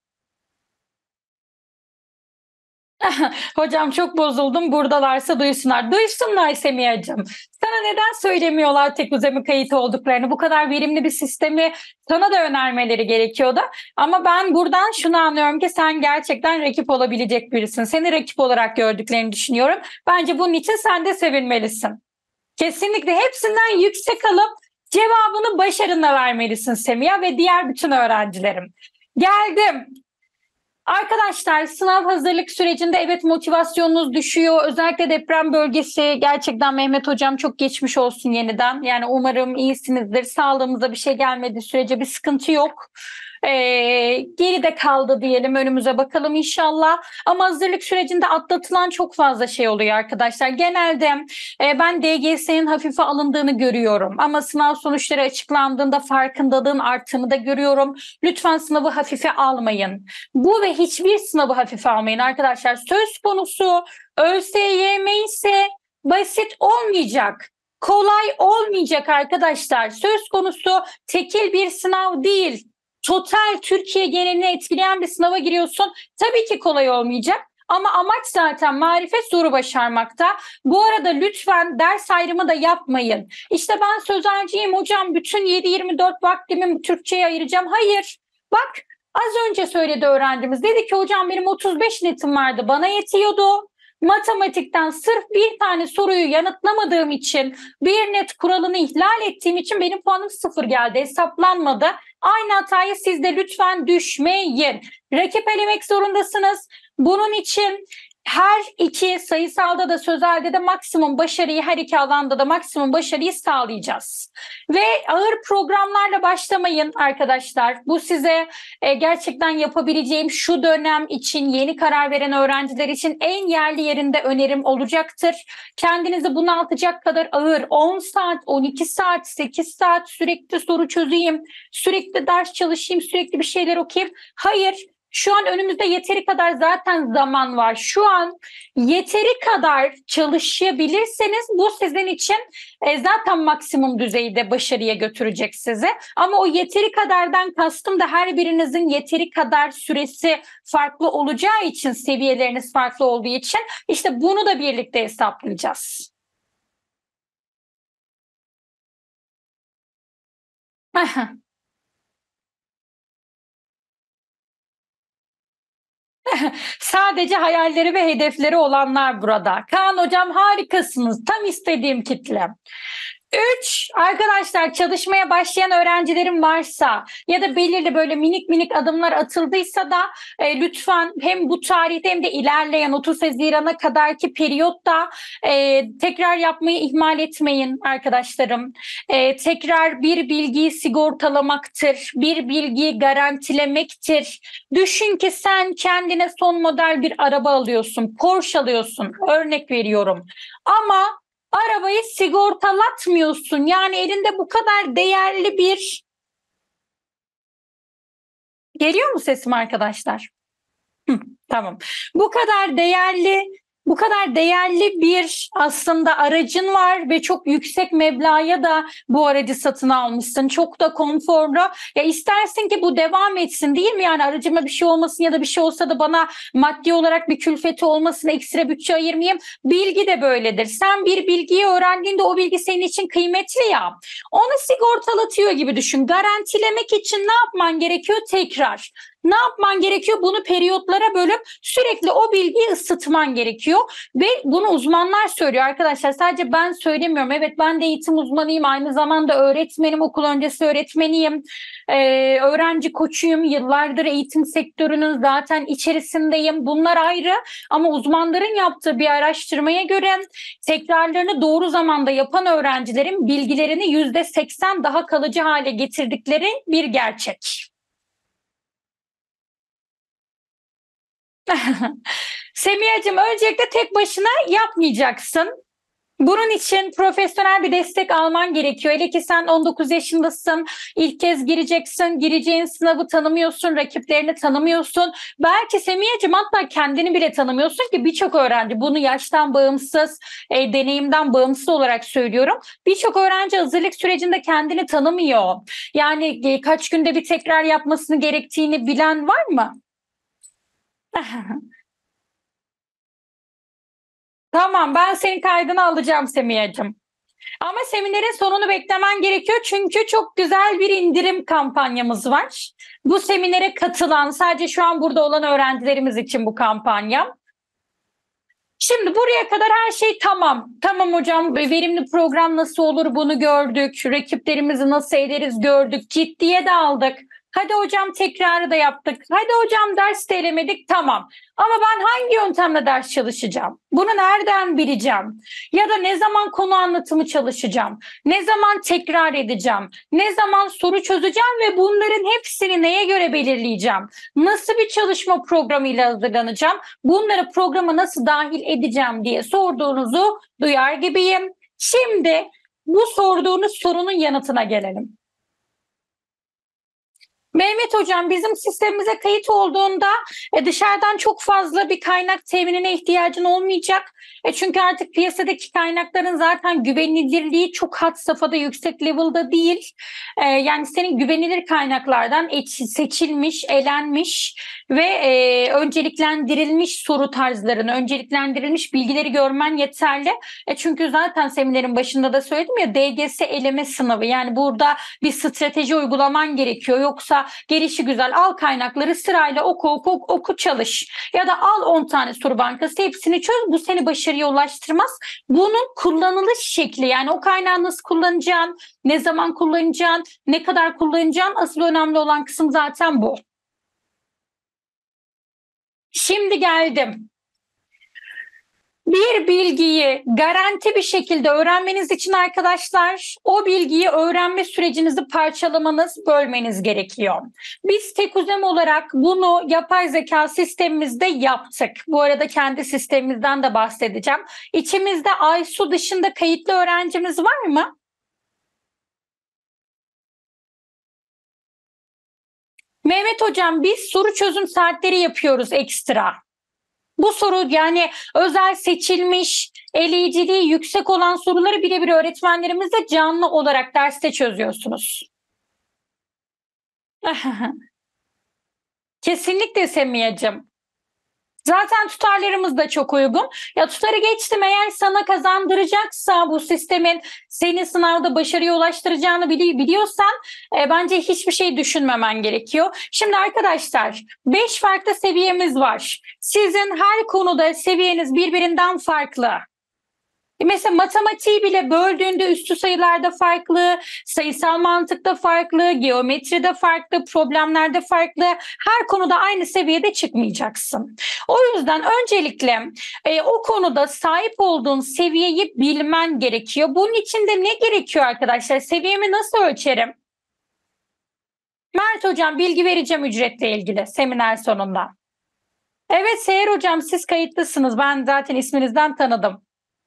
Hocam çok bozuldum. Buradalarsa duysunlar. Duysunlar Semiha'cığım. Sana neden söylemiyorlar tek uzamı kayıt olduklarını? Bu kadar verimli bir sistemi sana da önermeleri gerekiyordu. Ama ben buradan şunu anlıyorum ki sen gerçekten rakip olabilecek birisin. Seni rakip olarak gördüklerini düşünüyorum. Bence bunun için sen de sevinmelisin. Kesinlikle hepsinden yüksek alıp cevabını başarınla vermelisin Semiha ve diğer bütün öğrencilerim. Geldim. Arkadaşlar sınav hazırlık sürecinde evet motivasyonunuz düşüyor. Özellikle deprem bölgesi gerçekten Mehmet hocam çok geçmiş olsun yeniden. Yani umarım iyisinizdir. Sağlığımıza bir şey gelmediği sürece bir sıkıntı yok. Ee, geride kaldı diyelim, önümüze bakalım inşallah. Ama hazırlık sürecinde atlatılan çok fazla şey oluyor arkadaşlar. Genelde e, ben D G S'nin hafife alındığını görüyorum. Ama sınav sonuçları açıklandığında farkındalığın arttığını da görüyorum. Lütfen sınavı hafife almayın. Bu ve hiçbir sınavı hafife almayın arkadaşlar. Söz konusu ÖSYM ise basit olmayacak. Kolay olmayacak arkadaşlar. Söz konusu tekil bir sınav değil. Total Türkiye genelini etkileyen bir sınava giriyorsun. Tabii ki kolay olmayacak. Ama amaç zaten marifet soru başarmakta. Bu arada lütfen ders ayrımı da yapmayın. İşte ben sözelciyim hocam, bütün yedi yirmi dört vaktimi Türkçe'ye ayıracağım. Hayır. Bak az önce söyledi öğrencimiz. Dedi ki hocam benim otuz beş netim vardı, bana yetiyordu. Matematikten sırf bir tane soruyu yanıtlamadığım için, bir net kuralını ihlal ettiğim için benim puanım sıfır geldi, hesaplanmadı. Aynı hatayı siz de lütfen düşmeyin. Rakip elemek zorundasınız. Bunun için her iki sayısalda da sözelde de maksimum başarıyı, her iki alanda da maksimum başarıyı sağlayacağız. Ve ağır programlarla başlamayın arkadaşlar. Bu size e, gerçekten yapabileceğim, şu dönem için yeni karar veren öğrenciler için en yerli yerinde önerim olacaktır. Kendinizi bunaltacak kadar ağır on saat, on iki saat, sekiz saat sürekli soru çözeyim, sürekli ders çalışayım, sürekli bir şeyler okuyayım. Hayır. Şu an önümüzde yeteri kadar zaten zaman var. Şu an yeteri kadar çalışabilirseniz bu sizin için e, zaten maksimum düzeyde başarıya götürecek sizi. Ama o yeteri kadardan kastım da her birinizin yeteri kadar süresi farklı olacağı için, seviyeleriniz farklı olduğu için işte bunu da birlikte hesaplayacağız. Sadece hayalleri ve hedefleri olanlar burada. Kaan hocam harikasınız. Tam istediğim kitle. Üç, arkadaşlar çalışmaya başlayan öğrencilerim varsa ya da belirli böyle minik minik adımlar atıldıysa da e, lütfen hem bu tarihte hem de ilerleyen otuz Haziran'a kadarki periyotta e, tekrar yapmayı ihmal etmeyin arkadaşlarım. E, tekrar bir bilgiyi sigortalamaktır, bir bilgiyi garantilemektir. Düşün ki sen kendine son model bir araba alıyorsun, Porsche alıyorsun, örnek veriyorum. Ama arabayı sigortalatmıyorsun. Yani elinde bu kadar değerli bir... Geliyor mu sesim arkadaşlar? Hı, tamam. Bu kadar değerli, bu kadar değerli bir aslında aracın var ve çok yüksek meblağa da bu aracı satın almışsın. Çok da konforlu. Ya istersin ki bu devam etsin değil mi? Yani aracıma bir şey olmasın ya da bir şey olsa da bana maddi olarak bir külfeti olmasın, ekstra bütçe ayırmayayım. Bilgi de böyledir. Sen bir bilgiyi öğrendiğinde o bilgi senin için kıymetli ya. Onu sigortalatıyor gibi düşün. Garantilemek için ne yapman gerekiyor? Tekrar. Ne yapman gerekiyor? Bunu periyotlara bölüp sürekli o bilgiyi ısıtman gerekiyor. Ve bunu uzmanlar söylüyor arkadaşlar. Sadece ben söylemiyorum. Evet, ben de eğitim uzmanıyım. Aynı zamanda öğretmenim, okul öncesi öğretmeniyim. Ee, öğrenci koçuyum. Yıllardır eğitim sektörünün zaten içerisindeyim. Bunlar ayrı ama uzmanların yaptığı bir araştırmaya göre tekrarlarını doğru zamanda yapan öğrencilerin bilgilerini yüzde seksen daha kalıcı hale getirdikleri bir gerçek. Semiha'cığım, öncelikle tek başına yapmayacaksın. Bunun için profesyonel bir destek alman gerekiyor. Hele ki sen on dokuz yaşındasın, ilk kez gireceksin, gireceğin sınavı tanımıyorsun, rakiplerini tanımıyorsun. Belki Semiha'cığım hatta kendini bile tanımıyorsun ki birçok öğrenci, bunu yaştan bağımsız, e, deneyimden bağımsız olarak söylüyorum. Birçok öğrenci hazırlık sürecinde kendini tanımıyor. Yani e, kaç günde bir tekrar yapmasını gerektiğini bilen var mı? Tamam, ben senin kaydını alacağım Semiha'cığım. Ama seminerin sonunu beklemen gerekiyor çünkü çok güzel bir indirim kampanyamız var. Bu seminere katılan, sadece şu an burada olan öğrencilerimiz için bu kampanya. Şimdi buraya kadar her şey tamam. Tamam hocam, verimli program nasıl olur bunu gördük. Rakiplerimizi nasıl ederiz gördük. Ciddiye de aldık. Hadi hocam tekrarı da yaptık. Hadi hocam ders de elemedik, tamam. Ama ben hangi yöntemle ders çalışacağım? Bunu nereden bileceğim? Ya da ne zaman konu anlatımı çalışacağım? Ne zaman tekrar edeceğim? Ne zaman soru çözeceğim ve bunların hepsini neye göre belirleyeceğim? Nasıl bir çalışma programıyla hazırlanacağım? Bunları programa nasıl dahil edeceğim diye sorduğunuzu duyar gibiyim. Şimdi bu sorduğunuz sorunun yanıtına gelelim. Mehmet hocam, bizim sistemimize kayıt olduğunda e, dışarıdan çok fazla bir kaynak teminine ihtiyacın olmayacak. E, çünkü artık piyasadaki kaynakların zaten güvenilirliği çok had safhada, yüksek level'da değil. E, yani senin güvenilir kaynaklardan seçilmiş, elenmiş ve e, önceliklendirilmiş soru tarzlarını, önceliklendirilmiş bilgileri görmen yeterli. E, çünkü zaten seminerin başında da söyledim ya, D G S eleme sınavı. Yani burada bir strateji uygulaman gerekiyor. Yoksa gelişi güzel al kaynakları sırayla oku oku oku çalış. Ya da al on tane soru bankası, hepsini çöz. Bu seni başarıya ulaştırmaz. Bunun kullanılış şekli, yani o kaynağı nasıl kullanacaksın, ne zaman kullanacaksın, ne kadar kullanacaksın, asıl önemli olan kısım zaten bu. Şimdi geldim. Bir bilgiyi garanti bir şekilde öğrenmeniz için arkadaşlar, o bilgiyi öğrenme sürecinizi parçalamanız, bölmeniz gerekiyor. Biz Tekuzem olarak bunu yapay zeka sistemimizde yaptık. Bu arada kendi sistemimizden de bahsedeceğim. İçimizde Aysu dışında kayıtlı öğrencimiz var mı? Mehmet hocam, biz soru çözüm saatleri yapıyoruz ekstra. Bu soru, yani özel seçilmiş, eleyiciliği yüksek olan soruları birebir öğretmenlerimizle canlı olarak derste çözüyorsunuz. Kesinlikle Semiha'cığım. Zaten tutarlarımız da çok uygun. Ya tutarı geçtim, eğer sana kazandıracaksa, bu sistemin seni sınavda başarıya ulaştıracağını bili- biliyorsan e, bence hiçbir şey düşünmemen gerekiyor. Şimdi arkadaşlar, beş farklı seviyemiz var. Sizin her konuda seviyeniz birbirinden farklı. E mesela matematiği bile böldüğünde üstü sayılarda farklı, sayısal mantıkta farklı, geometride farklı, problemlerde farklı. Her konuda aynı seviyede çıkmayacaksın. O yüzden öncelikle e, o konuda sahip olduğun seviyeyi bilmen gerekiyor. Bunun için de ne gerekiyor arkadaşlar? Seviyemi nasıl ölçerim? Mert hocam bilgi vereceğim ücretle ilgili seminer sonunda. Evet Seher hocam siz kayıtlısınız. Ben zaten isminizden tanıdım.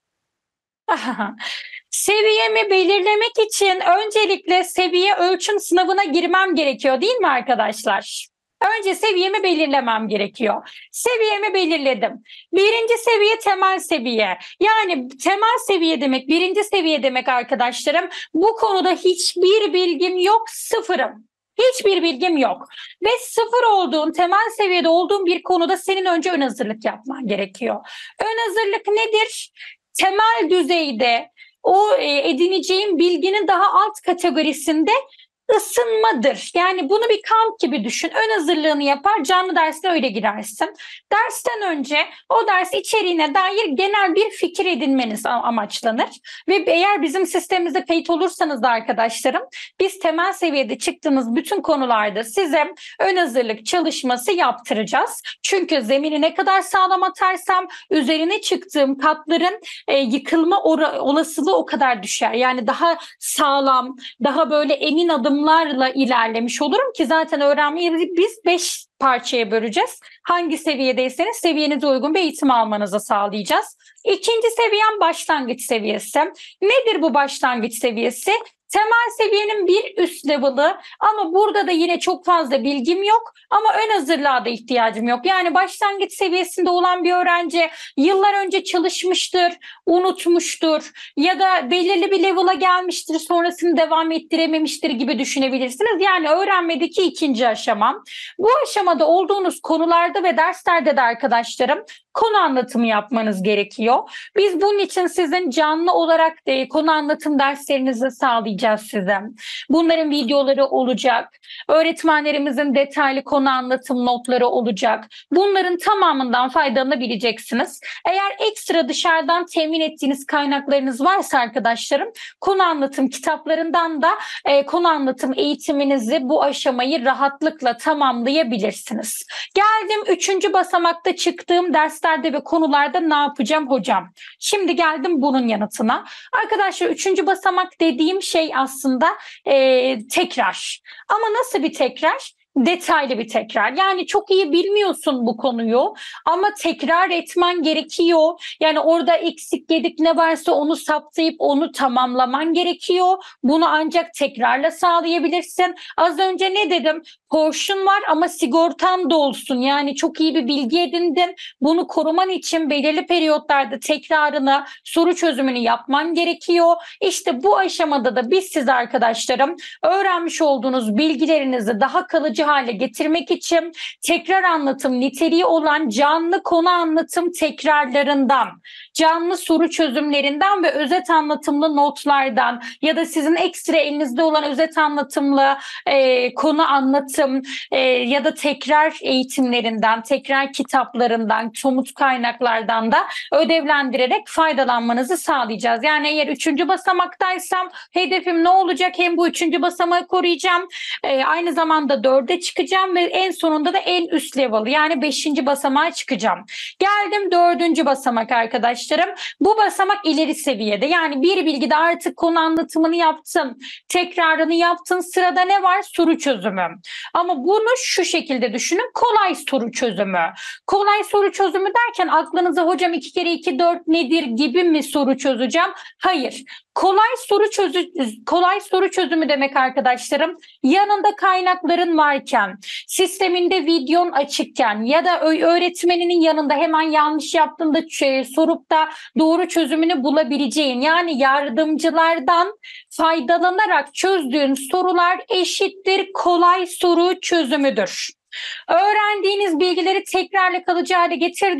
Seviyemi belirlemek için öncelikle seviye ölçüm sınavına girmem gerekiyor değil mi arkadaşlar? Önce seviyemi belirlemem gerekiyor. Seviyemi belirledim. Birinci seviye temel seviye. Yani temel seviye demek, birinci seviye demek arkadaşlarım. Bu konuda hiçbir bilgim yok, sıfırım. Hiçbir bilgim yok. Ve sıfır olduğun, temel seviyede olduğun bir konuda senin önce ön hazırlık yapman gerekiyor. Ön hazırlık nedir? Temel düzeyde o e, edineceğin bilginin daha alt kategorisinde ısınmadır. Yani bunu bir kamp gibi düşün. Ön hazırlığını yapar, canlı dersine öyle girersin. Dersten önce o ders içeriğine dair genel bir fikir edinmeniz amaçlanır. Ve eğer bizim sistemimize kayıt olursanız da arkadaşlarım, biz temel seviyede çıktığınız bütün konularda size ön hazırlık çalışması yaptıracağız. Çünkü zemini ne kadar sağlam atarsam üzerine çıktığım katların e, yıkılma olasılığı o kadar düşer. Yani daha sağlam, daha böyle emin adım larla ilerlemiş olurum ki zaten öğrenmeyi biz beş parçaya böleceğiz. Hangi seviyedeyseniz seviyenize uygun bir eğitim almanızı sağlayacağız. İkinci seviyem başlangıç seviyesi. Nedir bu başlangıç seviyesi? Temel seviyenin bir üst level'ı ama burada da yine çok fazla bilgim yok ama ön hazırlığa da ihtiyacım yok. Yani başlangıç seviyesinde olan bir öğrenci yıllar önce çalışmıştır, unutmuştur ya da belirli bir level'a gelmiştir, sonrasını devam ettirememiştir gibi düşünebilirsiniz. Yani öğrenmedeki ikinci aşamam. Bu aşamada olduğunuz konularda ve derslerde de arkadaşlarım konu anlatımı yapmanız gerekiyor. Biz bunun için sizin canlı olarak da konu anlatım derslerinizi sağlayacağız size. Bunların videoları olacak. Öğretmenlerimizin detaylı konu anlatım notları olacak. Bunların tamamından faydalanabileceksiniz. Eğer ekstra dışarıdan temin ettiğiniz kaynaklarınız varsa arkadaşlarım, konu anlatım kitaplarından da e, konu anlatım eğitiminizi bu aşamayı rahatlıkla tamamlayabilirsiniz. Geldim üçüncü basamakta çıktığım derslerde ve konularda ne yapacağım hocam? Şimdi geldim bunun yanıtına. Arkadaşlar üçüncü basamak dediğim şey aslında e, tekrar. Ama nasıl bir tekrar? Detaylı bir tekrar. Yani çok iyi bilmiyorsun bu konuyu ama tekrar etmen gerekiyor. Yani orada eksik gedik ne varsa onu saptayıp onu tamamlaman gerekiyor. Bunu ancak tekrarla sağlayabilirsin. Az önce ne dedim? Portion var ama sigortan da olsun. Yani çok iyi bir bilgi edindin. Bunu koruman için belirli periyotlarda tekrarını, soru çözümünü yapman gerekiyor. İşte bu aşamada da biz size arkadaşlarım öğrenmiş olduğunuz bilgilerinizi daha kalıcı hale getirmek için tekrar anlatım niteliği olan canlı konu anlatım tekrarlarından, canlı soru çözümlerinden ve özet anlatımlı notlardan ya da sizin ekstra elinizde olan özet anlatımlı e, konu anlatım e, ya da tekrar eğitimlerinden, tekrar kitaplarından, somut kaynaklardan da ödevlendirerek faydalanmanızı sağlayacağız. Yani eğer üçüncü basamaktaysam hedefim ne olacak? Hem bu üçüncü basamağı koruyacağım, e, aynı zamanda dörde çıkacağım ve en sonunda da en üst level yani beşinci basamağa çıkacağım. Geldim dördüncü basamak arkadaşlarım. Bu basamak ileri seviyede. Yani bir bilgide artık konu anlatımını yaptın, tekrarını yaptın. Sırada ne var? Soru çözümü. Ama bunu şu şekilde düşünün. Kolay soru çözümü. Kolay soru çözümü derken aklınıza hocam iki kere iki dört nedir gibi mi soru çözeceğim? Hayır. Kolay soru çözü kolay soru çözümü demek arkadaşlarım. Yanında kaynakların varken, sisteminde videon açıkken ya da öğretmeninin yanında hemen yanlış yaptığında sorup da doğru çözümünü bulabileceğin yani yardımcılardan faydalanarak çözdüğün sorular eşittir kolay soru çözümüdür. Öğrendiğiniz bilgileri tekrarla kalıcı hale getirdik.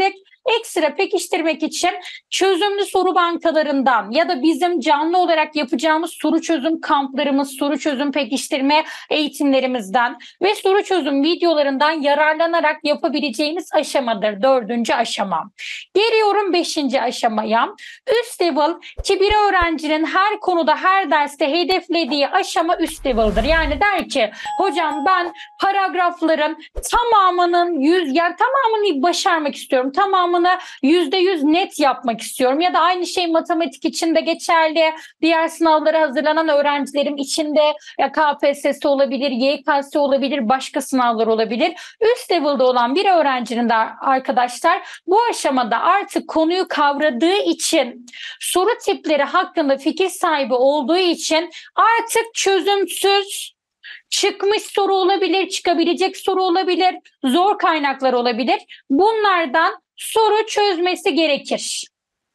ekstra pekiştirmek için çözümlü soru bankalarından ya da bizim canlı olarak yapacağımız soru çözüm kamplarımız, soru çözüm pekiştirme eğitimlerimizden ve soru çözüm videolarından yararlanarak yapabileceğiniz aşamadır. Dördüncü aşama. Geliyorum beşinci aşamaya. Üst level ki bir öğrencinin her konuda, her derste hedeflediği aşama üst level'dır. Yani der ki hocam ben paragrafların tamamının yüz, yani tamamını başarmak istiyorum. Tamamını yüzde yüz net yapmak istiyorum. Ya da aynı şey matematik için de geçerli. Diğer sınavlara hazırlanan öğrencilerim için de ya K P S S olabilir, Y K S olabilir, başka sınavlar olabilir. Üst level'da olan bir öğrencinin de arkadaşlar bu aşamada artık konuyu kavradığı için, soru tipleri hakkında fikir sahibi olduğu için artık çözümsüz çıkmış soru olabilir, çıkabilecek soru olabilir, zor kaynaklar olabilir. Bunlardan soru çözmesi gerekir.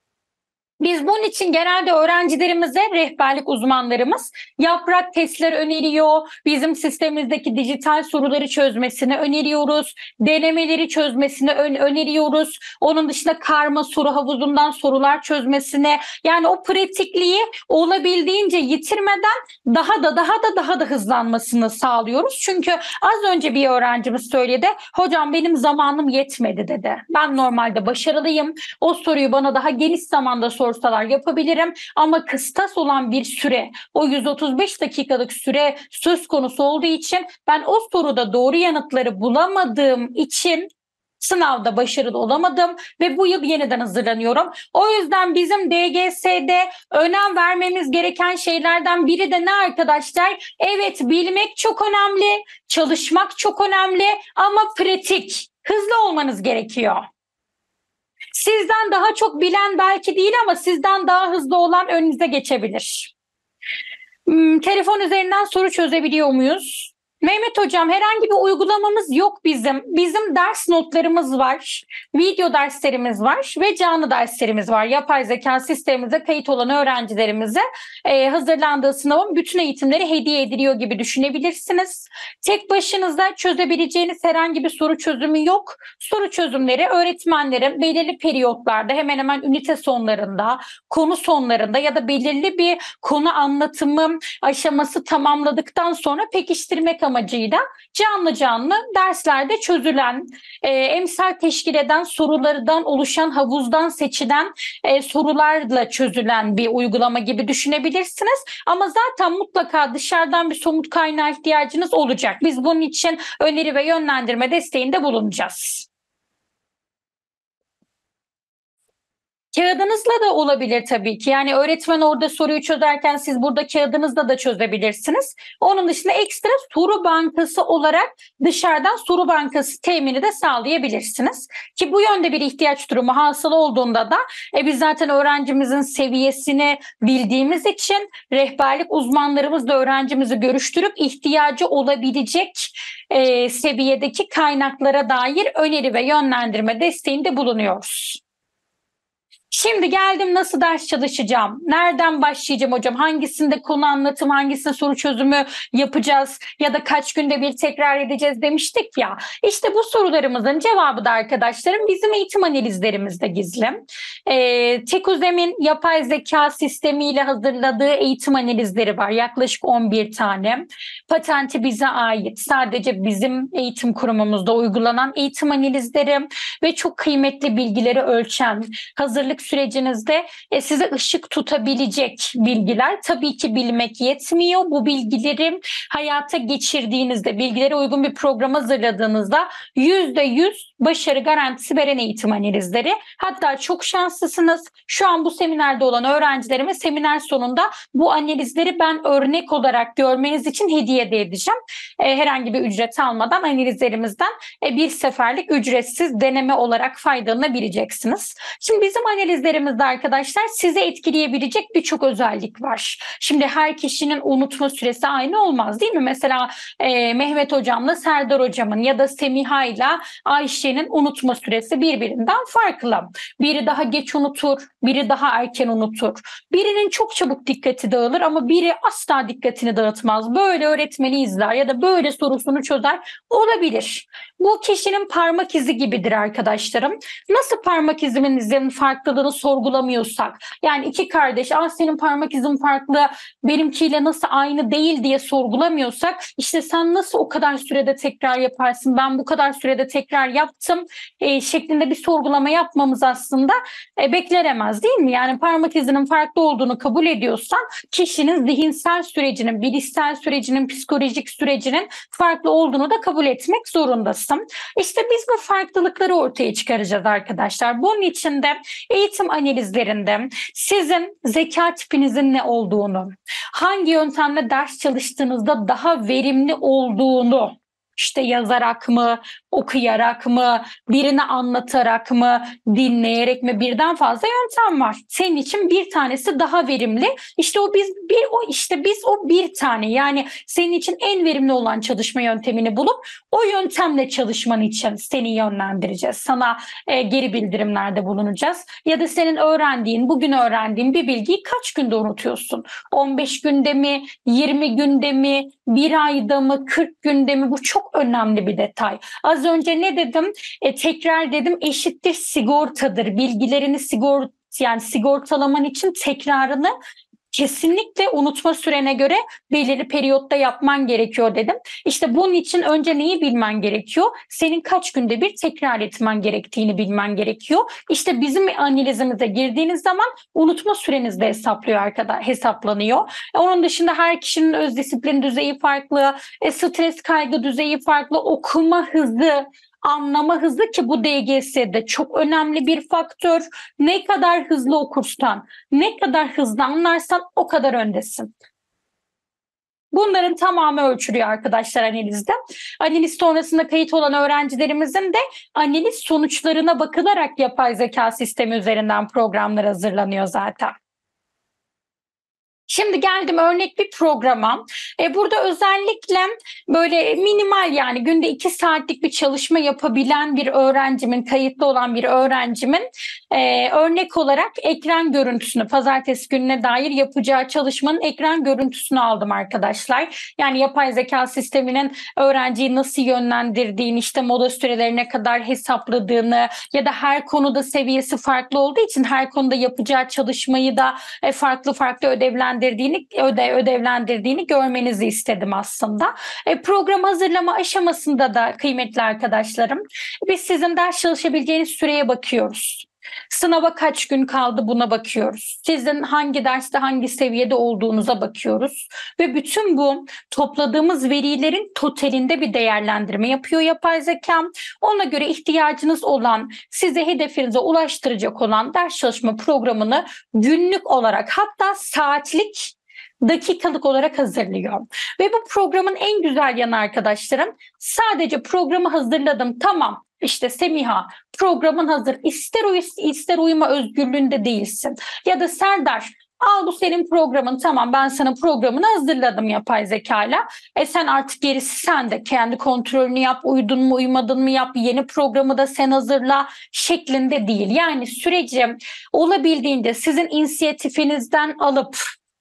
Biz bunun için genelde öğrencilerimize rehberlik uzmanlarımız yaprak testler öneriyor. Bizim sistemimizdeki dijital soruları çözmesini öneriyoruz. Denemeleri çözmesini ön öneriyoruz. Onun dışında karma soru havuzundan sorular çözmesini, yani o pratikliği olabildiğince yitirmeden daha da daha da daha da hızlanmasını sağlıyoruz. Çünkü az önce bir öğrencimiz söyledi. Hocam benim zamanım yetmedi dedi. Ben normalde başarılıyım. O soruyu bana daha geniş zamanda sor sorsalar yapabilirim ama kıstas olan bir süre, o yüz otuz beş dakikalık süre söz konusu olduğu için ben o soruda doğru yanıtları bulamadığım için sınavda başarılı olamadım ve bu yıl yeniden hazırlanıyorum. O yüzden bizim D G S'de önem vermemiz gereken şeylerden biri de ne arkadaşlar? Evet, bilmek çok önemli, çalışmak çok önemli ama pratik, hızlı olmanız gerekiyor. Sizden daha çok bilen belki değil ama sizden daha hızlı olan önünüze geçebilir. Hmm, telefon üzerinden soru çözebiliyor muyuz? Mehmet Hocam, herhangi bir uygulamamız yok bizim. Bizim ders notlarımız var, video derslerimiz var ve canlı derslerimiz var. Yapay zeka sistemimize kayıt olan öğrencilerimize e, hazırlandığı sınavın bütün eğitimleri hediye ediliyor gibi düşünebilirsiniz. Tek başınıza çözebileceğiniz herhangi bir soru çözümü yok. Soru çözümleri öğretmenlerin belirli periyotlarda, hemen hemen ünite sonlarında, konu sonlarında ya da belirli bir konu anlatımı aşaması tamamladıktan sonra pekiştirmek amacıyla canlı canlı derslerde çözülen, e, emsal teşkil eden sorulardan oluşan havuzdan seçilen e, sorularla çözülen bir uygulama gibi düşünebilirsiniz. Ama zaten mutlaka dışarıdan bir somut kaynağa ihtiyacınız olacak. Biz bunun için öneri ve yönlendirme desteğinde bulunacağız. Kağıdınızla da olabilir tabii ki. Yani öğretmen orada soruyu çözerken siz burada kağıdınızla da çözebilirsiniz. Onun dışında ekstra soru bankası olarak dışarıdan soru bankası temini de sağlayabilirsiniz. Ki bu yönde bir ihtiyaç durumu hasıl olduğunda da e, biz zaten öğrencimizin seviyesini bildiğimiz için rehberlik uzmanlarımızla öğrencimizi görüştürüp ihtiyacı olabilecek e, seviyedeki kaynaklara dair öneri ve yönlendirme desteğinde bulunuyoruz. Şimdi geldim, nasıl ders çalışacağım? Nereden başlayacağım hocam? Hangisinde konu anlatım, hangisinde soru çözümü yapacağız? Ya da kaç günde bir tekrar edeceğiz demiştik ya. İşte bu sorularımızın cevabı da arkadaşlarım bizim eğitim analizlerimizde gizli. Ee, TEKUZEM'in yapay zeka sistemiyle hazırladığı eğitim analizleri var. Yaklaşık on bir tane. Patenti bize ait. Sadece bizim eğitim kurumumuzda uygulanan eğitim analizleri ve çok kıymetli bilgileri ölçen, hazırlık sürecinizde e, size ışık tutabilecek bilgiler. Tabii ki bilmek yetmiyor. Bu bilgileri hayata geçirdiğinizde, bilgilere uygun bir program hazırladığınızda yüzde yüz başarı garantisi veren eğitim analizleri. Hatta çok şanslısınız. Şu an bu seminerde olan öğrencilerime seminer sonunda bu analizleri ben örnek olarak görmeniz için hediye de edeceğim. E, herhangi bir ücret almadan analizlerimizden e, bir seferlik ücretsiz deneme olarak faydalanabileceksiniz. Şimdi bizim analizlerimizde arkadaşlar size etkileyebilecek birçok özellik var. Şimdi her kişinin unutma süresi aynı olmaz değil mi? Mesela e, Mehmet Hocam'la Serdar Hocam'ın ya da Semiha'yla Ayşe'nin unutma süresi birbirinden farklı. Biri daha geç unutur, biri daha erken unutur. Birinin çok çabuk dikkati dağılır ama biri asla dikkatini dağıtmaz. Böyle öğretmeni izler ya da böyle sorusunu çözer, olabilir. Bu kişinin parmak izi gibidir arkadaşlar. arkadaşlarım. Nasıl parmak izimin izlerinin farklılığını sorgulamıyorsak, yani iki kardeş, "Aa, senin parmak izin farklı, benimkiyle nasıl aynı değil" diye sorgulamıyorsak, işte sen nasıl o kadar sürede tekrar yaparsın, ben bu kadar sürede tekrar yaptım e, şeklinde bir sorgulama yapmamız aslında e, beklenemez, değil mi? Yani parmak izinin farklı olduğunu kabul ediyorsan, kişinin zihinsel sürecinin, bilişsel sürecinin, psikolojik sürecinin farklı olduğunu da kabul etmek zorundasın. İşte biz bu farklılıkları ortaya çıkaracağız arkadaşlar. Bunun için de eğitim analizlerinde sizin zeka tipinizin ne olduğunu, hangi yöntemle ders çalıştığınızda daha verimli olduğunu, işte yazarak mı, okuyarak mı, birine anlatarak mı, dinleyerek mi, birden fazla yöntem var. Senin için bir tanesi daha verimli. İşte o biz bir o işte biz o bir tane, yani senin için en verimli olan çalışma yöntemini bulup o yöntemle çalışman için seni yönlendireceğiz. Sana e, geri bildirimlerde bulunacağız. Ya da senin öğrendiğin, bugün öğrendiğin bir bilgiyi kaç günde unutuyorsun? on beş günde mi, yirmi günde mi, bir ayda mı, kırk günde mi? Bu çok önemli bir detay. Az önce ne dedim? E, tekrar dedim, eşittir sigortadır. Bilgilerini sigort yani sigortalaman için tekrarını kesinlikle unutma sürene göre belirli periyotta yapman gerekiyor dedim. İşte bunun için önce neyi bilmen gerekiyor? Senin kaç günde bir tekrar etmen gerektiğini bilmen gerekiyor. İşte bizim analizimize girdiğiniz zaman unutma süreniz de hesaplıyor arkadaşlar, hesaplanıyor. E, onun dışında her kişinin öz disiplin düzeyi farklı, e, stres kaygı düzeyi farklı, okuma hızı, anlama hızı, ki bu D G S'de çok önemli bir faktör. Ne kadar hızlı okursan, ne kadar hızlı anlarsan o kadar öndesin. Bunların tamamı ölçülüyor arkadaşlar analizde. Analiz sonrasında kayıt olan öğrencilerimizin de analiz sonuçlarına bakılarak yapay zeka sistemi üzerinden programlar hazırlanıyor zaten. Şimdi geldim örnek bir programa. E, burada özellikle böyle minimal, yani günde iki saatlik bir çalışma yapabilen bir öğrencimin, kayıtlı olan bir öğrencimin e, örnek olarak ekran görüntüsünü, pazartesi gününe dair yapacağı çalışmanın ekran görüntüsünü aldım arkadaşlar. Yani yapay zeka sisteminin öğrenciyi nasıl yönlendirdiğini, işte mola sürelerine kadar hesapladığını ya da her konuda seviyesi farklı olduğu için her konuda yapacağı çalışmayı da e, farklı farklı ödevlendirdiğini öde, ödevlendirdiğini görmenizi istedim aslında. E, program hazırlama aşamasında da kıymetli arkadaşlarım, biz sizin ders çalışabileceğiniz süreye bakıyoruz. Sınava kaç gün kaldı, buna bakıyoruz. Sizin hangi derste hangi seviyede olduğunuza bakıyoruz. Ve bütün bu topladığımız verilerin totalinde bir değerlendirme yapıyor yapay zeka. Ona göre ihtiyacınız olan, size hedefinize ulaştıracak olan ders çalışma programını günlük olarak, hatta saatlik, dakikalık olarak hazırlıyor. Ve bu programın en güzel yanı arkadaşlarım, sadece programı hazırladım, tamam, İşte Semiha programın hazır, ister uy ister uyuma özgürlüğünde değilsin. Ya da Serdar, al bu senin programın, tamam, ben sana programını hazırladım yapay zekayla. E sen artık gerisi sende, kendi kontrolünü yap, uydun mu uymadın mı yap, yeni programı da sen hazırla şeklinde değil. Yani süreci olabildiğince sizin inisiyatifinizden alıp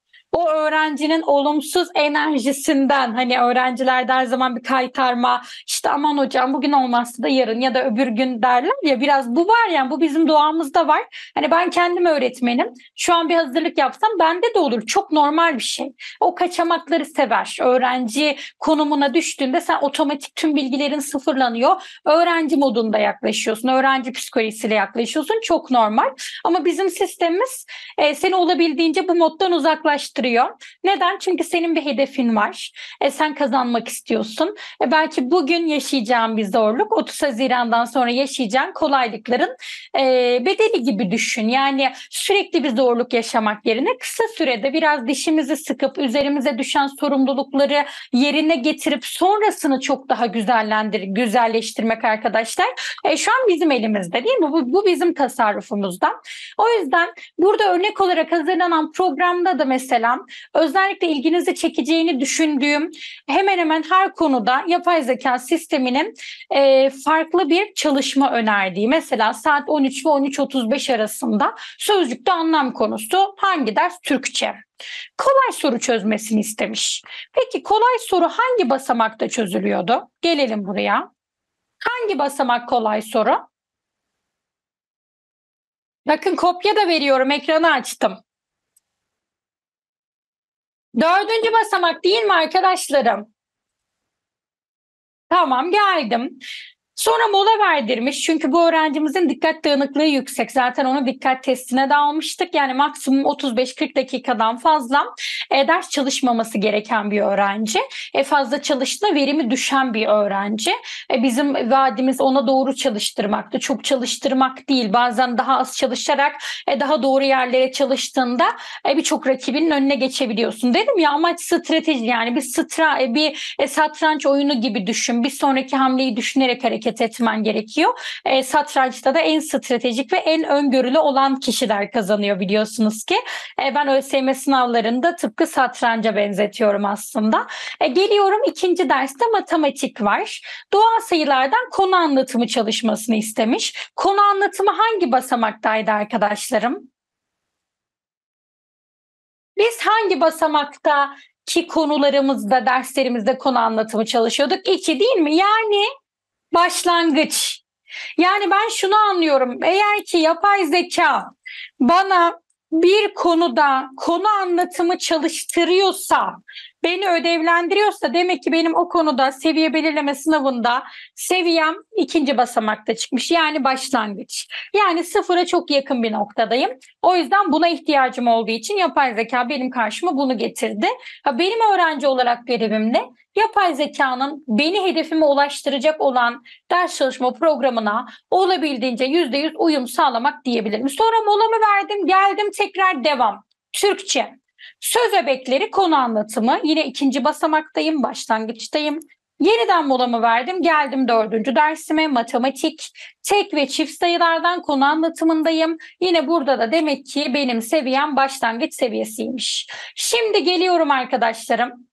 o öğrencinin olumsuz enerjisinden, hani öğrencilerde her zaman bir kaytarma, işte aman hocam bugün olmazsa da yarın ya da öbür gün derler ya, biraz bu var, yani bu bizim doğamızda var. Hani ben kendim öğretmenim, şu an bir hazırlık yapsam bende de olur, çok normal bir şey. O kaçamakları sever. Öğrenci konumuna düştüğünde sen otomatik tüm bilgilerin sıfırlanıyor. Öğrenci modunda yaklaşıyorsun, öğrenci psikolojisiyle yaklaşıyorsun, çok normal. Ama bizim sistemimiz e, seni olabildiğince bu moddan uzaklaştırıyor. Neden? Çünkü senin bir hedefin var. E, sen kazanmak istiyorsun. E, belki bugün yaşayacağın bir zorluk, otuz Haziran'dan sonra yaşayacağın kolaylıkların e, bedeli gibi düşün. Yani sürekli bir zorluk yaşamak yerine kısa sürede biraz dişimizi sıkıp üzerimize düşen sorumlulukları yerine getirip sonrasını çok daha güzellendir, güzelleştirmek arkadaşlar. E, şu an bizim elimizde, değil mi? Bu, bu bizim tasarrufumuzda. O yüzden burada örnek olarak hazırlanan programda da mesela özellikle ilginizi çekeceğini düşündüğüm hemen hemen her konuda yapay zeka sisteminin e, farklı bir çalışma önerdiği, mesela saat on üç ve on üç otuz beş arasında sözlükte anlam konusu hangi ders? Türkçe. Kolay soru çözmesini istemiş. Peki kolay soru hangi basamakta çözülüyordu? Gelelim buraya. Hangi basamak kolay soru? Bakın kopya da veriyorum. Ekranı açtım. Dördüncü basamak değil mi arkadaşlarım? Tamam, geldim. Sonra mola verdirmiş çünkü bu öğrencimizin dikkat dağınıklığı yüksek. Zaten onu dikkat testine de almıştık. Yani maksimum otuz beş kırk dakikadan fazla e, ders çalışmaması gereken bir öğrenci. E, fazla çalıştığında verimi düşen bir öğrenci. E, bizim vaadimiz ona doğru çalıştırmaktı. Çok çalıştırmak değil. Bazen daha az çalışarak e, daha doğru yerlere çalıştığında e, birçok rakibinin önüne geçebiliyorsun. Dedim ya, amaç strateji, yani bir stra e, bir e, satranç oyunu gibi düşün. Bir sonraki hamleyi düşünerek hareket etmen gerekiyor. E, satrançta da en stratejik ve en öngörülü olan kişiler kazanıyor, biliyorsunuz ki. E, ben ÖSYM sınavlarında tıpkı satranca benzetiyorum aslında. E, geliyorum ikinci derste matematik var. Doğal sayılardan konu anlatımı çalışmasını istemiş. Konu anlatımı hangi basamaktaydı arkadaşlarım? Biz hangi basamakta ki konularımızda, derslerimizde konu anlatımı çalışıyorduk? İki değil mi? Yani başlangıç. Yani ben şunu anlıyorum. Eğer ki yapay zeka bana bir konuda konu anlatımı çalıştırıyorsa, beni ödevlendiriyorsa, demek ki benim o konuda seviye belirleme sınavında seviyem ikinci basamakta çıkmış. Yani başlangıç. Yani sıfıra çok yakın bir noktadayım. O yüzden buna ihtiyacım olduğu için yapay zeka benim karşıma bunu getirdi. Benim öğrenci olarak görevim ne? Yapay zekanın beni hedefime ulaştıracak olan ders çalışma programına olabildiğince yüzde yüz uyum sağlamak diyebilirim. Sonra molamı verdim, geldim, tekrar devam. Türkçe. Söz öbekleri konu anlatımı. Yine ikinci basamaktayım, başlangıçtayım. Yeniden molamı verdim, geldim dördüncü dersime, matematik. Tek ve çift sayılardan konu anlatımındayım. Yine burada da demek ki benim seviyem başlangıç seviyesiymiş. Şimdi geliyorum arkadaşlarım.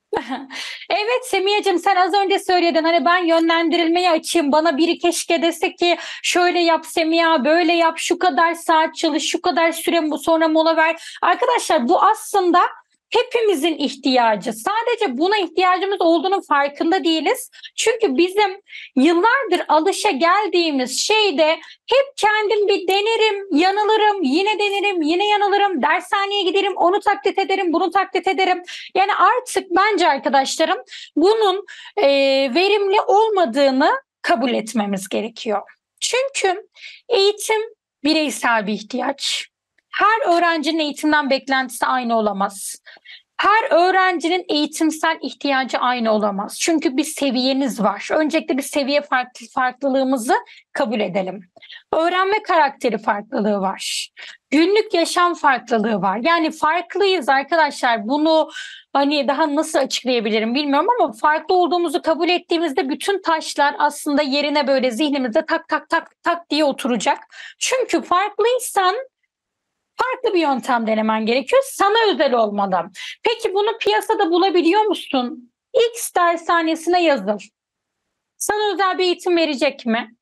Evet Semiheciğim, sen az önce söyledin, hani ben yönlendirilmeye açayım, bana biri keşke dese ki şöyle yap Semiha, böyle yap, şu kadar saat çalış, şu kadar süre sonra mola ver. Arkadaşlar, bu aslında hepimizin ihtiyacı. Sadece buna ihtiyacımız olduğunun farkında değiliz. Çünkü bizim yıllardır alışa geldiğimiz şeyde hep kendim bir denerim, yanılırım, yine denerim, yine yanılırım, dershaneye giderim, onu taklit ederim, bunu taklit ederim. Yani artık bence arkadaşlarım bunun e, verimli olmadığını kabul etmemiz gerekiyor. Çünkü eğitim bireysel bir ihtiyaç. Her öğrencinin eğitimden beklentisi aynı olamaz. Her öğrencinin eğitimsel ihtiyacı aynı olamaz. Çünkü bir seviyeniz var. Öncelikle bir seviye farklı, farklılığımızı kabul edelim. Öğrenme karakteri farklılığı var. Günlük yaşam farklılığı var. Yani farklıyız arkadaşlar. Bunu hani daha nasıl açıklayabilirim bilmiyorum ama farklı olduğumuzu kabul ettiğimizde bütün taşlar aslında yerine böyle zihnimizde tak tak tak tak diye oturacak. Çünkü farklıysan farklı bir yöntem denemen gerekiyor, sana özel olmadan. Peki bunu piyasada bulabiliyor musun? X dershanesine yazıl. Sana özel bir eğitim verecek mi?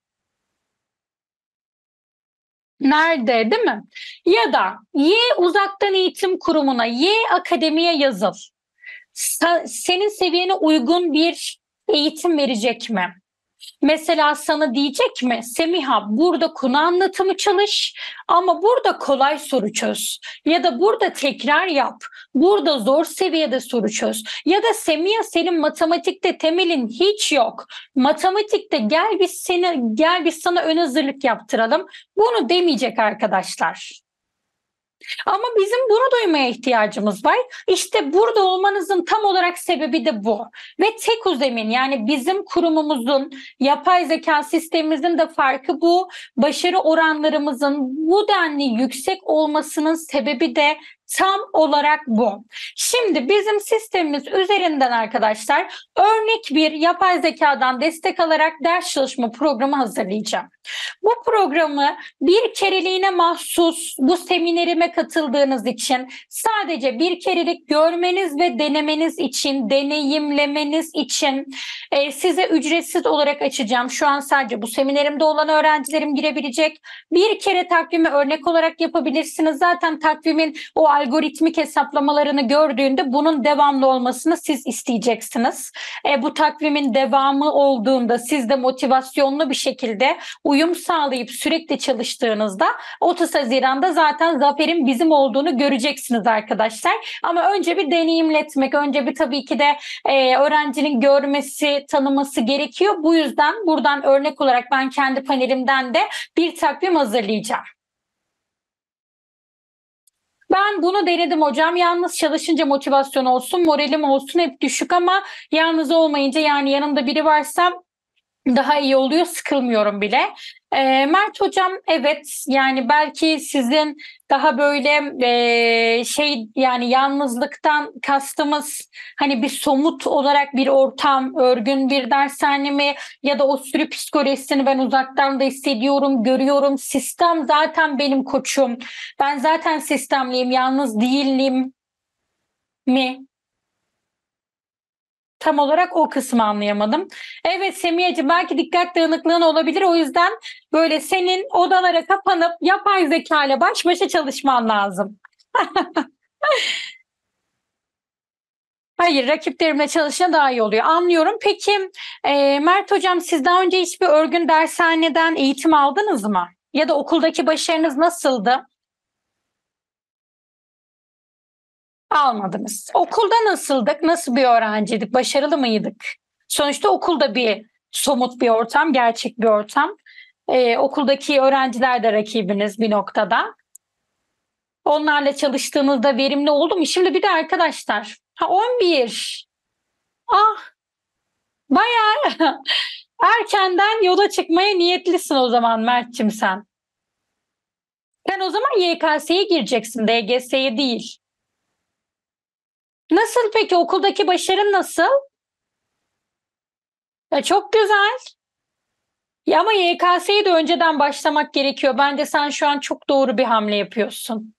Nerede, değil mi? Ya da Y uzaktan eğitim kurumuna, Y akademiye yazıl. Sa- senin seviyene uygun bir eğitim verecek mi? Mesela sana diyecek mi? Semiha, burada konu anlatımı çalış ama burada kolay soru çöz. Ya da burada tekrar yap. Burada zor seviyede soru çöz. Ya da Semiha, senin matematikte temelin hiç yok. Matematikte gel biz seni gel biz sana ön hazırlık yaptıralım. Bunu demeyecek arkadaşlar. Ama bizim bunu duymaya ihtiyacımız var. İşte burada olmanızın tam olarak sebebi de bu. Ve tek zemin, yani bizim kurumumuzun, yapay zeka sistemimizin de farkı bu. Başarı oranlarımızın bu denli yüksek olmasının sebebi de tam olarak bu. Şimdi bizim sistemimiz üzerinden arkadaşlar örnek bir yapay zekadan destek alarak ders çalışma programı hazırlayacağım. Bu programı bir kereliğine mahsus, bu seminerime katıldığınız için, sadece bir kerelik görmeniz ve denemeniz için, deneyimlemeniz için e, size ücretsiz olarak açacağım. Şu an sadece bu seminerimde olan öğrencilerim girebilecek. Bir kere takvimi örnek olarak yapabilirsiniz. Zaten takvimin o algoritmik hesaplamalarını gördüğünde bunun devamlı olmasını siz isteyeceksiniz. E, bu takvimin devamı olduğunda siz de motivasyonlu bir şekilde uyum sağlayıp sürekli çalıştığınızda otuz Haziran'da zaten zaferin bizim olduğunu göreceksiniz arkadaşlar. Ama önce bir deneyimletmek, önce bir tabii ki de e, öğrencinin görmesi, tanıması gerekiyor. Bu yüzden buradan örnek olarak ben kendi panelimden de bir takvim hazırlayacağım. Ben bunu denedim hocam. Yalnız çalışınca motivasyon olsun, moralim olsun hep düşük ama yalnız olmayınca, yani yanımda biri varsa daha iyi oluyor, sıkılmıyorum bile. E, Mert hocam, evet, yani belki sizin daha böyle e, şey, yani yalnızlıktan kastımız hani bir somut olarak bir ortam, örgün bir dershane mi, ya da o sürü psikolojisini ben uzaktan da hissediyorum, görüyorum. Sistem zaten benim koçum. Ben zaten sistemliyim, yalnız değilim mi? Tam olarak o kısmı anlayamadım. Evet Semiheciğim, belki dikkat dağınıklığın olabilir. O yüzden böyle senin odalara kapanıp yapay zeka ile baş başa çalışman lazım. Hayır, rakiplerimle çalışınca daha iyi oluyor. Anlıyorum. Peki e, Mert hocam, siz daha önce hiçbir örgün dershaneden eğitim aldınız mı? Ya da okuldaki başarınız nasıldı? Almadınız. Okulda nasıldık? Nasıl bir öğrenciydik? Başarılı mıydık? Sonuçta okulda bir somut bir ortam, gerçek bir ortam. Ee, okuldaki öğrenciler de rakibiniz bir noktada. Onlarla çalıştığınızda verimli oldu mu? Şimdi bir de arkadaşlar, ha on bir. Ah, bayağı erkenden yola çıkmaya niyetlisin o zaman Mert'cim sen. Sen o zaman Y K S'ye gireceksin, D G S'ye değil. Nasıl peki, okuldaki başarın nasıl? Ya çok güzel. Ya ama Y K S'ye de önceden başlamak gerekiyor. Bence sen şu an çok doğru bir hamle yapıyorsun.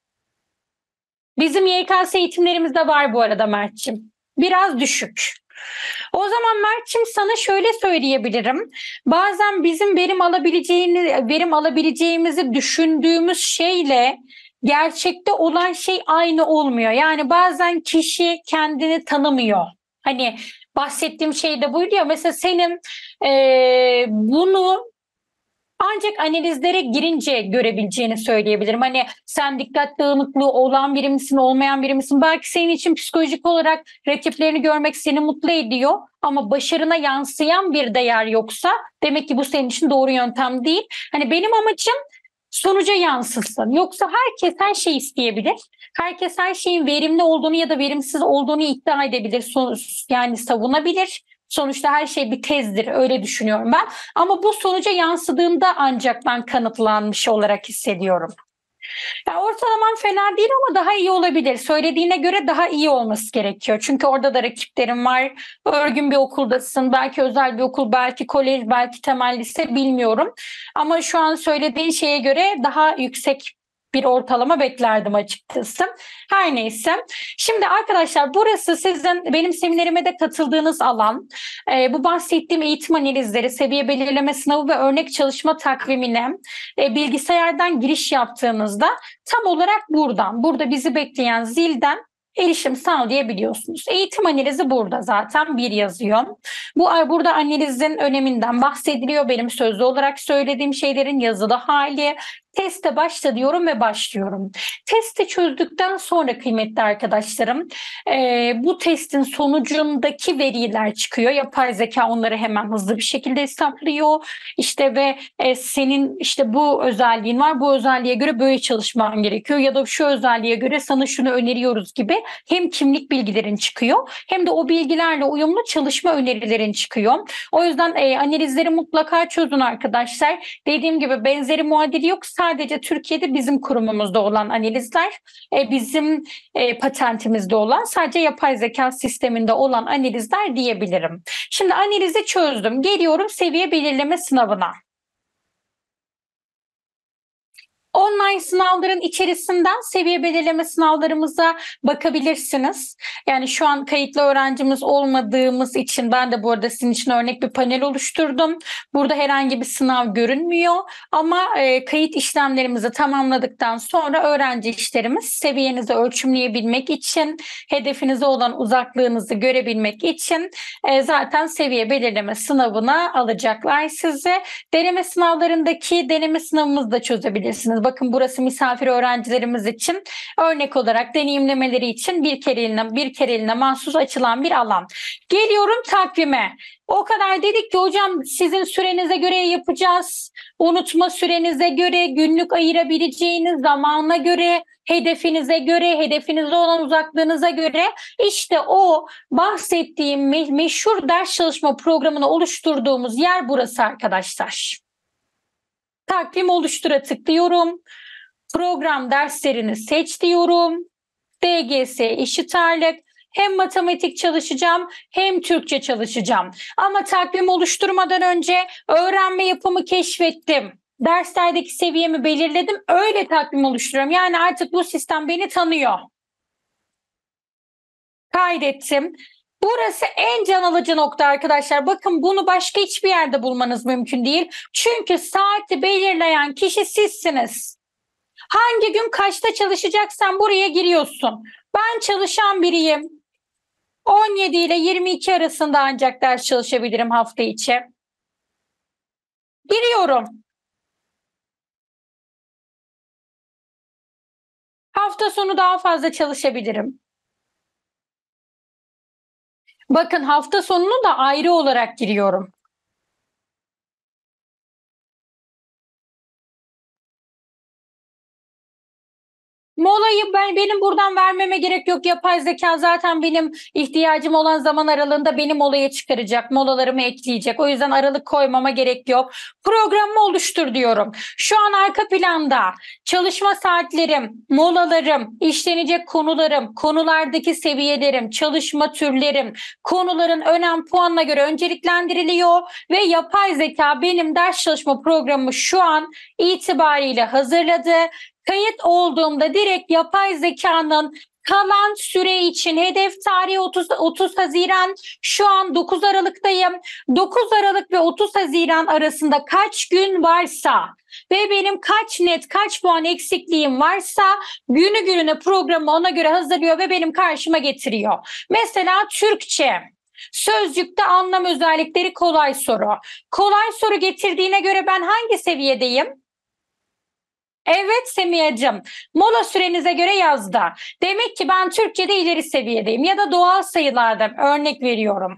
Bizim Y K S eğitimlerimiz de var bu arada Mert'ciğim. Biraz düşük. O zaman Mert'ciğim sana şöyle söyleyebilirim. Bazen bizim verim alabileceğini, verim alabileceğimizi düşündüğümüz şeyle gerçekte olan şey aynı olmuyor. Yani bazen kişi kendini tanımıyor. Hani bahsettiğim şey de buydu ya. Mesela senin e, bunu ancak analizlere girince görebileceğini söyleyebilirim. Hani sen dikkat dağınıklığı olan biri misin, olmayan biri misin? Belki senin için psikolojik olarak rakiplerini görmek seni mutlu ediyor. Ama başarına yansıyan bir değer yoksa demek ki bu senin için doğru yöntem değil. Hani benim amacım sonuca yansısın. Yoksa herkes her şeyi isteyebilir. Herkes her şeyin verimli olduğunu ya da verimsiz olduğunu iddia edebilir. Yani savunabilir. Sonuçta her şey bir tezdir, öyle düşünüyorum ben. Ama bu sonuca yansıdığında ancak ben kanıtlanmış olarak hissediyorum. Yani ortalaman fena değil ama daha iyi olabilir. Söylediğine göre daha iyi olması gerekiyor. Çünkü orada da rakiplerim var. Örgün bir okuldasın. Belki özel bir okul, belki kolej, belki temel lise, bilmiyorum. Ama şu an söylediğin şeye göre daha yüksek bir ortalama beklerdim açıkçası. Her neyse. Şimdi arkadaşlar, burası sizin benim seminerime de katıldığınız alan. E, bu bahsettiğim eğitim analizleri, seviye belirleme sınavı ve örnek çalışma takvimine e, bilgisayardan giriş yaptığınızda tam olarak buradan, burada bizi bekleyen zilden erişim sağlayabiliyorsunuz. Eğitim analizi burada zaten bir yazıyor. Bu burada analizin öneminden bahsediliyor. Benim sözlü olarak söylediğim şeylerin yazılı hali. Teste başla diyorum ve başlıyorum. Testi çözdükten sonra kıymetli arkadaşlarım, e, bu testin sonucundaki veriler çıkıyor. Yapay zeka onları hemen hızlı bir şekilde hesaplıyor. İşte ve e, senin işte bu özelliğin var, bu özelliğe göre böyle çalışman gerekiyor ya da şu özelliğe göre sana şunu öneriyoruz gibi hem kimlik bilgilerin çıkıyor hem de o bilgilerle uyumlu çalışma önerilerin çıkıyor. O yüzden e, analizleri mutlaka çözün arkadaşlar. Dediğim gibi benzeri muadili yok. Sadece Türkiye'de bizim kurumumuzda olan analizler, e, bizim e, patentimizde olan, sadece yapay zeka sisteminde olan analizler diyebilirim. Şimdi analizi çözdüm. Geliyorum seviye belirleme sınavına. Online sınavların içerisinden seviye belirleme sınavlarımıza bakabilirsiniz. Yani şu an kayıtlı öğrencimiz olmadığımız için ben de bu arada sizin için örnek bir panel oluşturdum. Burada herhangi bir sınav görünmüyor ama e, kayıt işlemlerimizi tamamladıktan sonra öğrenci işlerimiz seviyenizi ölçümleyebilmek için, hedefinize olan uzaklığınızı görebilmek için e, zaten seviye belirleme sınavına alacaklar sizi. Deneme sınavlarındaki deneme sınavımızı da çözebilirsiniz. Bakın burası misafir öğrencilerimiz için örnek olarak deneyimlemeleri için bir kereliğine bir kereliğine mahsus açılan bir alan. Geliyorum takvime. O kadar dedik ki hocam sizin sürenize göre yapacağız. Unutma sürenize göre, günlük ayırabileceğiniz zamana göre, hedefinize göre, hedefinize olan uzaklığınıza göre işte o bahsettiğim me- meşhur ders çalışma programını oluşturduğumuz yer burası arkadaşlar. Takvim oluştura tıklıyorum. Program derslerini seç diyorum. D G S eşit ağırlık. Hem matematik çalışacağım hem Türkçe çalışacağım. Ama takvim oluşturmadan önce öğrenme yapımı keşfettim. Derslerdeki seviyemi belirledim. Öyle takvim oluşturuyorum. Yani artık bu sistem beni tanıyor. Kaydettim. Burası en can alıcı nokta arkadaşlar. Bakın bunu başka hiçbir yerde bulmanız mümkün değil. Çünkü saati belirleyen kişi sizsiniz. Hangi gün kaçta çalışacaksan buraya giriyorsun. Ben çalışan biriyim. on yedi ile yirmi iki arasında ancak ders çalışabilirim hafta içi. Giriyorum. Hafta sonu daha fazla çalışabilirim. Bakın hafta sonunu da ayrı olarak giriyorum. Molayı ben benim buradan vermeme gerek yok. Yapay zeka zaten benim ihtiyacım olan zaman aralığında beni molaya çıkaracak. Molalarımı ekleyecek. O yüzden aralık koymama gerek yok. Programımı oluştur diyorum. Şu an arka planda çalışma saatlerim, molalarım, işlenecek konularım, konulardaki seviyelerim, çalışma türlerim, konuların önem puanına göre önceliklendiriliyor ve yapay zeka benim ders çalışma programımı şu an itibariyle hazırladı. Kayıt olduğumda direkt yapay zekanın kalan süre için hedef tarihi otuz, otuz Haziran, şu an dokuz Aralık'tayım. dokuz Aralık ve otuz Haziran arasında kaç gün varsa ve benim kaç net kaç puan eksikliğim varsa günü gününe programı ona göre hazırlıyor ve benim karşıma getiriyor. Mesela Türkçe. Sözcükte anlam özellikleri kolay soru. Kolay soru getirdiğine göre ben hangi seviyedeyim? Evet Semiha'cığım, mola sürenize göre yazdı. Demek ki ben Türkçe'de ileri seviyedeyim ya da doğal sayılarda örnek veriyorum.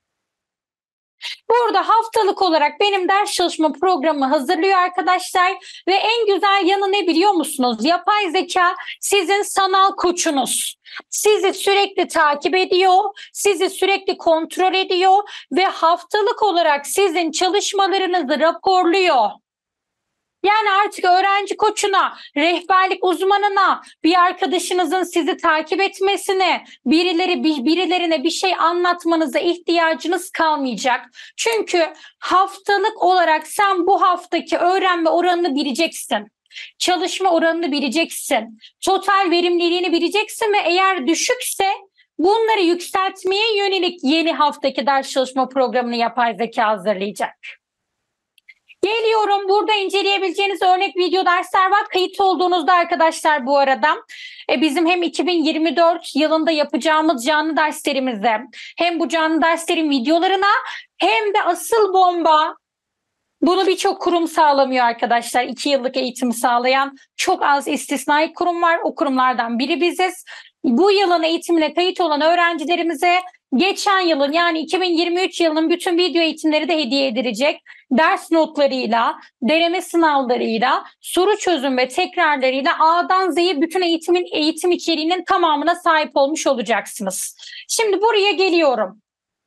Burada haftalık olarak benim ders çalışma programı hazırlıyor arkadaşlar ve en güzel yanı ne biliyor musunuz? Yapay zeka sizin sanal koçunuz. Sizi sürekli takip ediyor, sizi sürekli kontrol ediyor ve haftalık olarak sizin çalışmalarınızı raporluyor. Yani artık öğrenci koçuna, rehberlik uzmanına, bir arkadaşınızın sizi takip etmesine, birileri birilerine bir şey anlatmanıza ihtiyacınız kalmayacak. Çünkü haftalık olarak sen bu haftaki öğrenme oranını bileceksin. Çalışma oranını bileceksin. Total verimliliğini bileceksin ve eğer düşükse bunları yükseltmeye yönelik yeni haftaki ders çalışma programını yapay zeka hazırlayacak. Geliyorum. Burada inceleyebileceğiniz örnek video dersler var. Kayıt olduğunuzda arkadaşlar bu arada e, bizim hem iki bin yirmi dört yılında yapacağımız canlı derslerimize hem bu canlı derslerin videolarına hem de asıl bomba, bunu birçok kurum sağlamıyor arkadaşlar. İki yıllık eğitimi sağlayan çok az istisnai kurum var. O kurumlardan biri biziz. Bu yılın eğitimine kayıt olan öğrencilerimize geçen yılın yani iki bin yirmi üç yılının bütün video eğitimleri de hediye edilecek. Ders notlarıyla, deneme sınavlarıyla, soru çözüm ve tekrarlarıyla A'dan Z'ye bütün eğitimin eğitim içeriğinin tamamına sahip olmuş olacaksınız. Şimdi buraya geliyorum.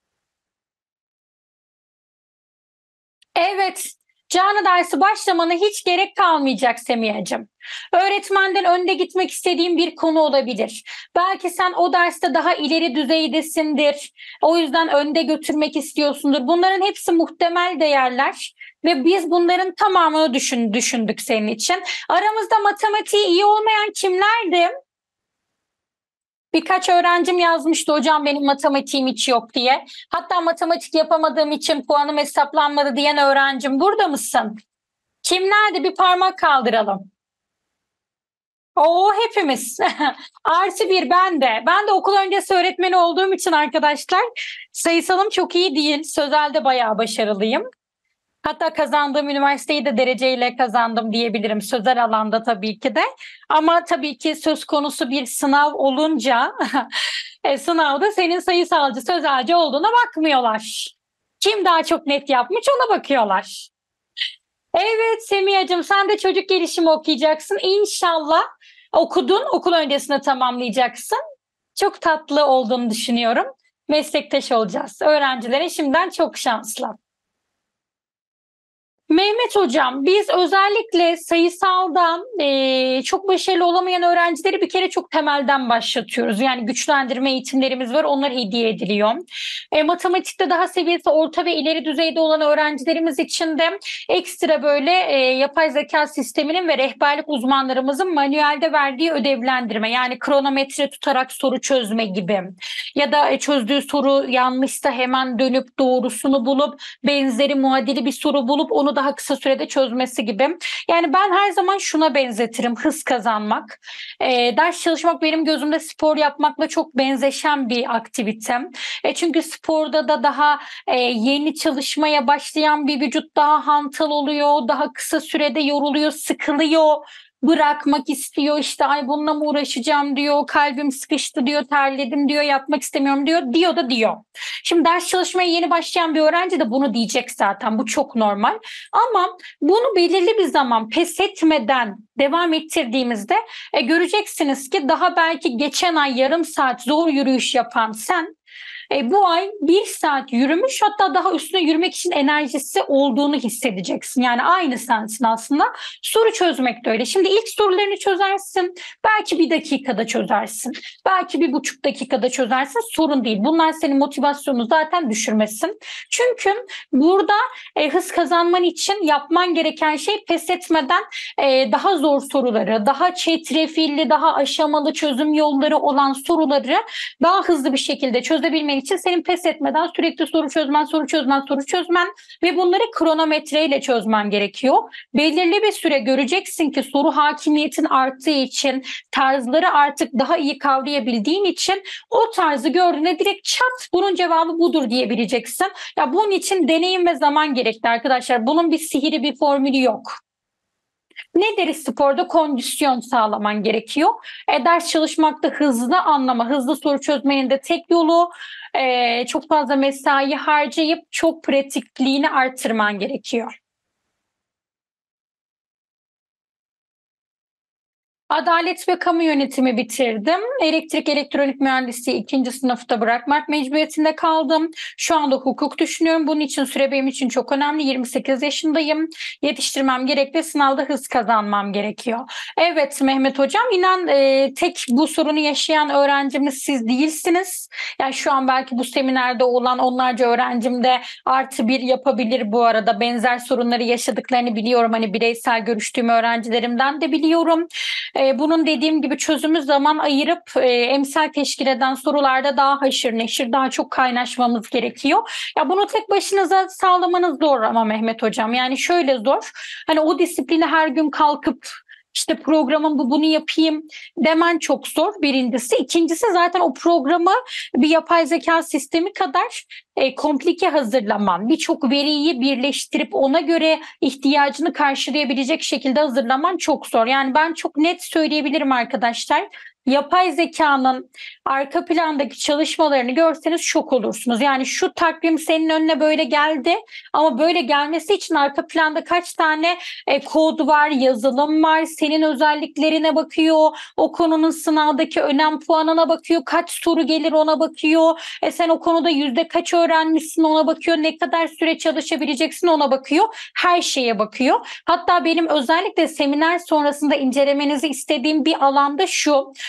Evet, canlı dersi başlamana hiç gerek kalmayacak Semiha'cığım. Öğretmenden önde gitmek istediğin bir konu olabilir. Belki sen o derste daha ileri düzeydesindir. O yüzden önde götürmek istiyorsundur. Bunların hepsi muhtemel değerler. ve biz bunların tamamını düşün, düşündük senin için. Aramızda matematiği iyi olmayan kimlerdi? Birkaç öğrencim yazmıştı hocam benim matematiğim hiç yok diye. Hatta matematik yapamadığım için puanım hesaplanmadı diyen öğrencim burada mısın? Kimlerdi? Bir parmak kaldıralım. Oo hepimiz. Artı bir ben de. Ben de okul öncesi öğretmeni olduğum için arkadaşlar sayısalım çok iyi değil. Sözelde bayağı başarılıyım. Hatta kazandığım üniversiteyi de dereceyle kazandım diyebilirim sözel alanda tabii ki de. Ama tabii ki söz konusu bir sınav olunca e, sınavda senin sayısalcı sözelci olduğuna bakmıyorlar. Kim daha çok net yapmış ona bakıyorlar. Evet Semiha'cığım sen de çocuk gelişimi okuyacaksın. İnşallah okudun, okul öncesinde tamamlayacaksın. Çok tatlı olduğunu düşünüyorum. Meslektaş olacağız. Öğrencilere şimdiden çok şanslı. Mehmet Hocam, biz özellikle sayısaldan e, çok başarılı olamayan öğrencileri bir kere çok temelden başlatıyoruz. Yani güçlendirme eğitimlerimiz var, onlar hediye ediliyor. E, matematikte daha seviyesi orta ve ileri düzeyde olan öğrencilerimiz için de ekstra böyle e, yapay zeka sisteminin ve rehberlik uzmanlarımızın manuelde verdiği ödevlendirme, yani kronometre tutarak soru çözme gibi ya da e, çözdüğü soru yanlışsa hemen dönüp doğrusunu bulup benzeri muadili bir soru bulup onu daha kısa sürede çözmesi gibi. Yani ben her zaman şuna benzetirim hız kazanmak. E, ders çalışmak benim gözümde spor yapmakla çok benzeşen bir aktivite. E, çünkü sporda da daha e, yeni çalışmaya başlayan bir vücut daha hantal oluyor, daha kısa sürede yoruluyor, sıkılıyor. Bırakmak istiyor işte ay bununla mı uğraşacağım diyor, kalbim sıkıştı diyor, terledim diyor, yapmak istemiyorum diyor, diyor da diyor. Şimdi ders çalışmaya yeni başlayan bir öğrenci de bunu diyecek zaten, bu çok normal. Ama bunu belirli bir zaman pes etmeden devam ettirdiğimizde e, göreceksiniz ki daha belki geçen ay yarım saat zor yürüyüş yapan sen E, bu ay bir saat yürümüş, hatta daha üstüne yürümek için enerjisi olduğunu hissedeceksin. Yani aynı sensin aslında. Soru çözmek de öyle. Şimdi ilk sorularını çözersin. Belki bir dakikada çözersin. Belki bir buçuk dakikada çözersin. Sorun değil. Bunlar senin motivasyonunu zaten düşürmesin. Çünkü burada e, hız kazanman için yapman gereken şey pes etmeden e, daha zor soruları, daha çetrefilli, daha aşamalı çözüm yolları olan soruları daha hızlı bir şekilde çözebilmen için senin pes etmeden sürekli soru çözmen, soru çözmen, soru çözmen ve bunları kronometreyle çözmen gerekiyor. Belirli bir süre göreceksin ki soru hakimiyetin arttığı için, tarzları artık daha iyi kavrayabildiğin için o tarzı gördüğünde direkt çat bunun cevabı budur diyebileceksin. Ya bunun için deneyim ve zaman gerekli arkadaşlar. Bunun bir sihiri, bir formülü yok. Ne deriz sporda? Kondisyon sağlaman gerekiyor. E, ders çalışmakta hızlı anlama, hızlı soru çözmenin de tek yolu e, çok fazla mesai harcayıp çok pratikliğini artırman gerekiyor. Adalet ve kamu yönetimi bitirdim. Elektrik elektronik mühendisliği ikinci sınıfta bırakmak mecburiyetinde kaldım. Şu anda hukuk düşünüyorum. Bunun için süre benim için çok önemli. yirmi sekiz yaşındayım. Yetiştirmem gerekli. Sınavda hız kazanmam gerekiyor. Evet Mehmet Hocam, inan e, tek bu sorunu yaşayan öğrencimiz siz değilsiniz. Yani şu an belki bu seminerde olan onlarca öğrencim de artı bir yapabilir bu arada. Benzer sorunları yaşadıklarını biliyorum. Hani bireysel görüştüğüm öğrencilerimden de biliyorum. Bunun dediğim gibi çözümü zaman ayırıp e, emsal teşkil eden sorularda daha haşır neşir, daha çok kaynaşmamız gerekiyor. Ya bunu tek başınıza sağlamanız zor ama Mehmet Hocam. Yani şöyle zor. Hani o disiplini her gün kalkıp işte programın bu bunu yapayım demen çok zor birincisi. İkincisi zaten o programı bir yapay zeka sistemi kadar e, komplike hazırlaman, birçok veriyi birleştirip ona göre ihtiyacını karşılayabilecek şekilde hazırlaman çok zor. Yani ben çok net söyleyebilirim arkadaşlar. Yapay zekanın arka plandaki çalışmalarını görseniz şok olursunuz. Yani şu takvim senin önüne böyle geldi ama böyle gelmesi için arka planda kaç tane e, kod var, yazılım var, senin özelliklerine bakıyor, o konunun sınavdaki önem puanına bakıyor, kaç soru gelir ona bakıyor, e, sen o konuda yüzde kaç öğrenmişsin ona bakıyor, ne kadar süre çalışabileceksin ona bakıyor, her şeye bakıyor. Hatta benim özellikle seminer sonrasında incelemenizi istediğim bir alanda şu: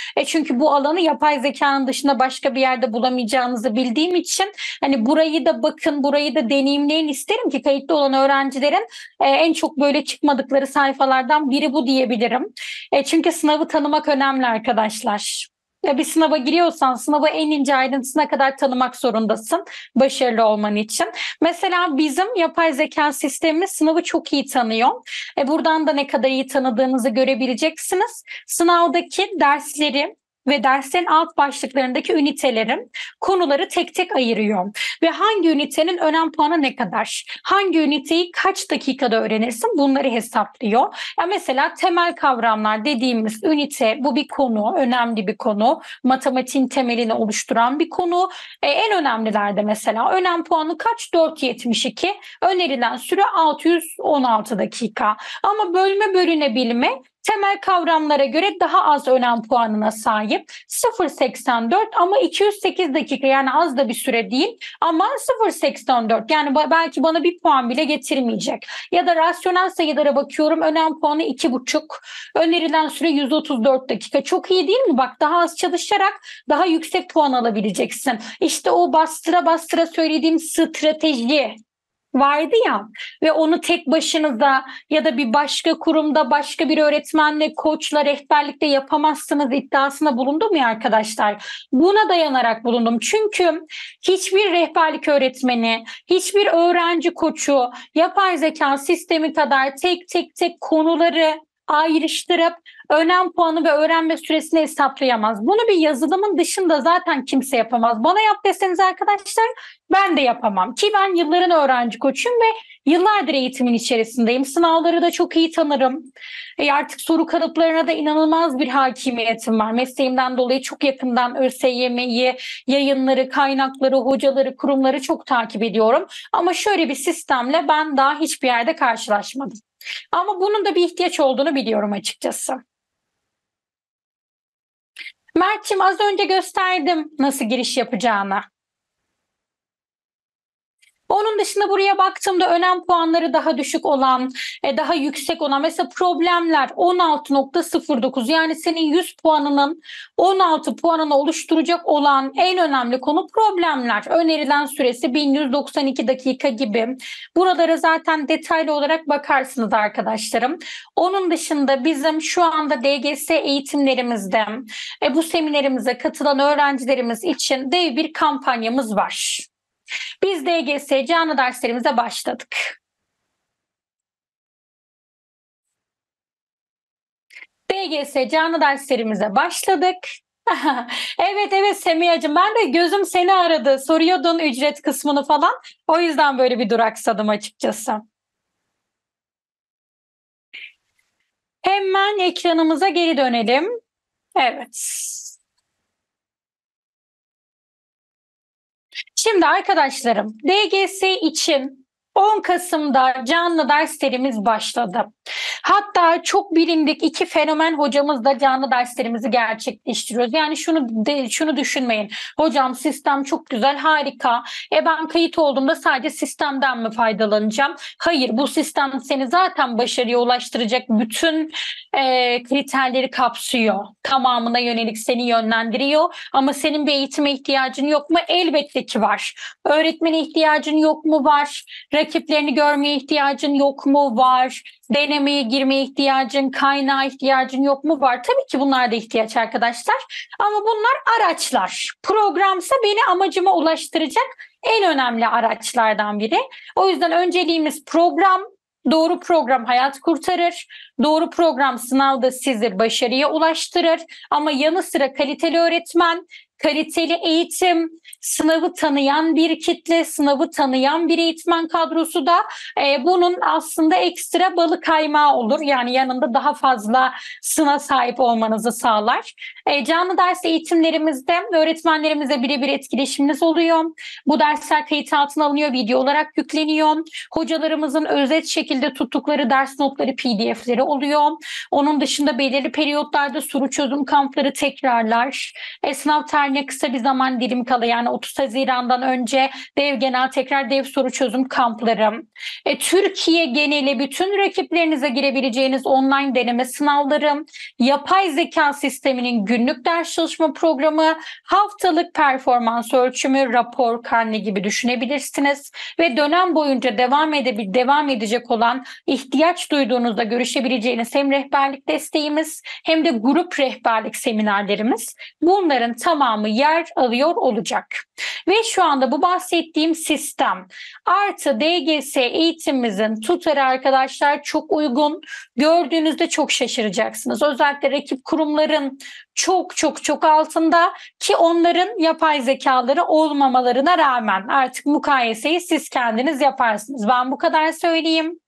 E çünkü bu alanı yapay zekanın dışında başka bir yerde bulamayacağınızı bildiğim için hani burayı da bakın, burayı da deneyimleyin isterim ki kayıtlı olan öğrencilerin e, en çok böyle çıkmadıkları sayfalardan biri bu diyebilirim. E çünkü sınavı tanımak önemli arkadaşlar. Bir sınava giriyorsan sınavı en ince ayrıntısına kadar tanımak zorundasın başarılı olman için. Mesela bizim yapay zeka sistemimiz sınavı çok iyi tanıyor. E buradan da ne kadar iyi tanıdığınızı görebileceksiniz. Sınavdaki dersleri ve derslerin alt başlıklarındaki ünitelerin konuları tek tek ayırıyor. Ve hangi ünitenin önem puanı ne kadar? Hangi üniteyi kaç dakikada öğrenirsin? Bunları hesaplıyor. Ya mesela temel kavramlar dediğimiz ünite, bu bir konu, önemli bir konu. Matematiğin temelini oluşturan bir konu. E, en önemlilerde mesela önem puanı kaç? dört virgül yetmiş iki. Önerilen süre altı yüz on altı dakika. Ama bölme bölünebilme temel kavramlara göre daha az önem puanına sahip. sıfır virgül seksen dört ama iki yüz sekiz dakika, yani az da bir süre değil ama sıfır virgül seksen dört, yani belki bana bir puan bile getirmeyecek. Ya da rasyonel sayılara bakıyorum, önem puanı iki buçuk, önerilen süre yüz otuz dört dakika. Çok iyi değil mi? Bak, daha az çalışarak daha yüksek puan alabileceksin. İşte o bastıra bastıra söylediğim strateji vardı ya ve onu tek başınıza ya da bir başka kurumda başka bir öğretmenle, koçla, rehberlikle yapamazsınız iddiasına bulundum ya arkadaşlar. Buna dayanarak bulundum. Çünkü hiçbir rehberlik öğretmeni, hiçbir öğrenci koçu yapay zeka sistemi kadar tek tek tek konuları ayrıştırıp önem puanı ve öğrenme süresini hesaplayamaz. Bunu bir yazılımın dışında zaten kimse yapamaz. Bana yap deseniz arkadaşlar ben de yapamam. Ki ben yılların öğrenci koçuyum ve yıllardır eğitimin içerisindeyim. Sınavları da çok iyi tanırım. E artık soru kalıplarına da inanılmaz bir hakimiyetim var. Mesleğimden dolayı çok yakından ÖSYM'yi, yayınları, kaynakları, hocaları, kurumları çok takip ediyorum. Ama şöyle bir sistemle ben daha hiçbir yerde karşılaşmadım. Ama bunun da bir ihtiyaç olduğunu biliyorum açıkçası. Mert'ciğim, az önce gösterdim nasıl giriş yapacağını. Onun dışında buraya baktığımda önem puanları daha düşük olan, daha yüksek olan mesela problemler on altı nokta sıfır dokuz, yani senin yüz puanının on altı puanını oluşturacak olan en önemli konu problemler. Önerilen süresi bin yüz doksan iki dakika gibi. Buralara zaten detaylı olarak bakarsınız arkadaşlarım. Onun dışında bizim şu anda D G S eğitimlerimizde e, bu seminerimize katılan öğrencilerimiz için dev bir kampanyamız var. Biz D G S canlı derslerimize başladık. D G S canlı derslerimize başladık. Evet evet Semiha'cığım, ben de gözüm seni aradı. Soruyordun ücret kısmını falan. O yüzden böyle bir duraksadım açıkçası. Hemen ekranımıza geri dönelim. Evet. Şimdi arkadaşlarım, D G S için on Kasım'da canlı derslerimiz başladı. Hatta çok bilindik iki fenomen hocamızla canlı derslerimizi gerçekleştiriyoruz. Yani şunu de, şunu düşünmeyin. Hocam sistem çok güzel, harika. E ben kayıt olduğumda sadece sistemden mi faydalanacağım? Hayır, bu sistem seni zaten başarıya ulaştıracak bütün e, kriterleri kapsıyor. Tamamına yönelik seni yönlendiriyor. Ama senin bir eğitime ihtiyacın yok mu? Elbette ki var. Öğretmene ihtiyacın yok mu? Var. Rakiplerini görmeye ihtiyacın yok mu? Var. Denemeye girmeye ihtiyacın, kaynağa ihtiyacın yok mu? Var. Tabii ki bunlar da ihtiyaç arkadaşlar. Ama bunlar araçlar. Programsa beni amacıma ulaştıracak en önemli araçlardan biri. O yüzden önceliğimiz program. Doğru program hayat kurtarır. Doğru program sınavda sizi başarıya ulaştırır. Ama yanı sıra kaliteli öğretmen, kaliteli eğitim, sınavı tanıyan bir kitle, sınavı tanıyan bir eğitmen kadrosu da e, bunun aslında ekstra balı kaymağı olur. Yani yanında daha fazla sınav sahip olmanızı sağlar. E, canlı ders eğitimlerimizde öğretmenlerimize birebir etkileşiminiz oluyor. Bu dersler kayıt altına alınıyor, video olarak yükleniyor. Hocalarımızın özet şekilde tuttukları ders notları, P D F'leri oluyor. Onun dışında belirli periyotlarda soru çözüm kampları, tekrarlar, e, sınav finaline kısa bir zaman dilimi kala, yani otuz Haziran'dan önce dev genel tekrar dev soru çözüm kampları, e, Türkiye geneli bütün rakiplerinize girebileceğiniz online deneme sınavları, yapay zeka sisteminin günlük ders çalışma programı, haftalık performans ölçümü, rapor, karne gibi düşünebilirsiniz ve dönem boyunca devam edebil devam edecek olan, ihtiyaç duyduğunuzda görüşebileceğiniz hem rehberlik desteğimiz hem de grup rehberlik seminerlerimiz, bunların tamamı yer alıyor olacak. Ve şu anda bu bahsettiğim sistem artı D G S eğitimimizin tutarı arkadaşlar çok uygun. Gördüğünüzde çok şaşıracaksınız. Özellikle rakip kurumların çok çok çok altında, ki onların yapay zekaları olmamalarına rağmen artık mukayeseyi siz kendiniz yaparsınız. Ben bu kadar söyleyeyim.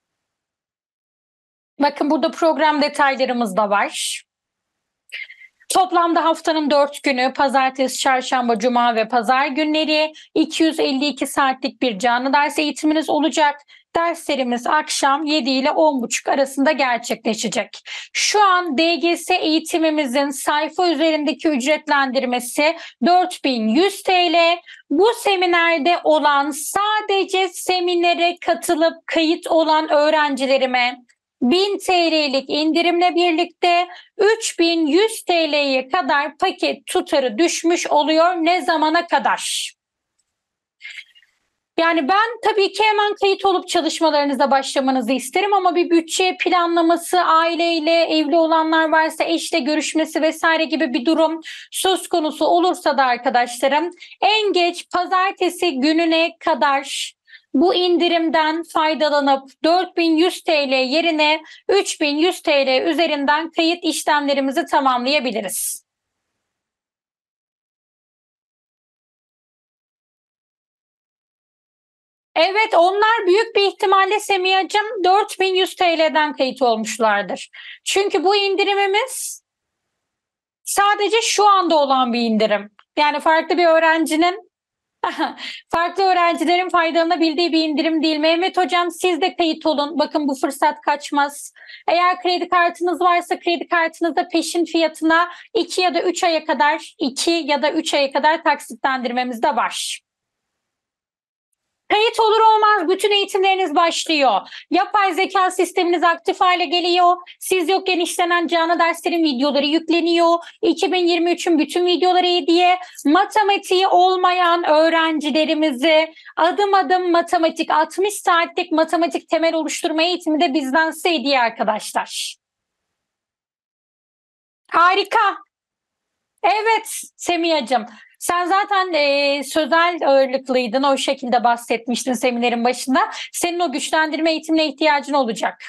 Bakın burada program detaylarımız da var. Toplamda haftanın dört günü, pazartesi, çarşamba, cuma ve pazar günleri iki yüz elli iki saatlik bir canlı ders eğitiminiz olacak. Derslerimiz akşam yedi ile on buçuk arasında gerçekleşecek. Şu an D G S eğitimimizin sayfa üzerindeki ücretlendirmesi dört bin yüz T L. Bu seminerde olan, sadece seminere katılıp kayıt olan öğrencilerime bin T L'lik indirimle birlikte üç bin yüz T L'ye kadar paket tutarı düşmüş oluyor. Ne zamana kadar? Yani ben tabii ki hemen kayıt olup çalışmalarınıza başlamanızı isterim ama bir bütçe planlaması, aileyle, evli olanlar varsa eşle görüşmesi vesaire gibi bir durum söz konusu olursa da arkadaşlarım, en geç pazartesi gününe kadar bu indirimden faydalanıp dört bin yüz T L yerine üç bin yüz T L üzerinden kayıt işlemlerimizi tamamlayabiliriz. Evet, onlar büyük bir ihtimalle Semiha'cığım dört bin yüz T L'den kayıt olmuşlardır. Çünkü bu indirimimiz sadece şu anda olan bir indirim. Yani farklı bir öğrencinin farklı öğrencilerin faydalanabildiği bir indirim değil. Mehmet Hocam, siz de kayıt olun. Bakın, bu fırsat kaçmaz. Eğer kredi kartınız varsa kredi kartınızda peşin fiyatına iki ya da üç aya kadar iki ya da üç aya kadar taksitlendirmemiz de var. Kayıt olur olmaz bütün eğitimleriniz başlıyor. Yapay zeka sisteminiz aktif hale geliyor. Siz yokken işlenen canlı derslerin videoları yükleniyor. iki bin yirmi üçün bütün videoları hediye. Matematiği olmayan öğrencilerimizi adım adım matematik, altmış saatlik matematik temel oluşturma eğitimi de bizden size hediye arkadaşlar. Harika. Evet Semiha'cığım. Sen zaten e, sözel ağırlıklıydın, o şekilde bahsetmiştin seminerin başında. Senin o güçlendirme eğitimine ihtiyacın olacak.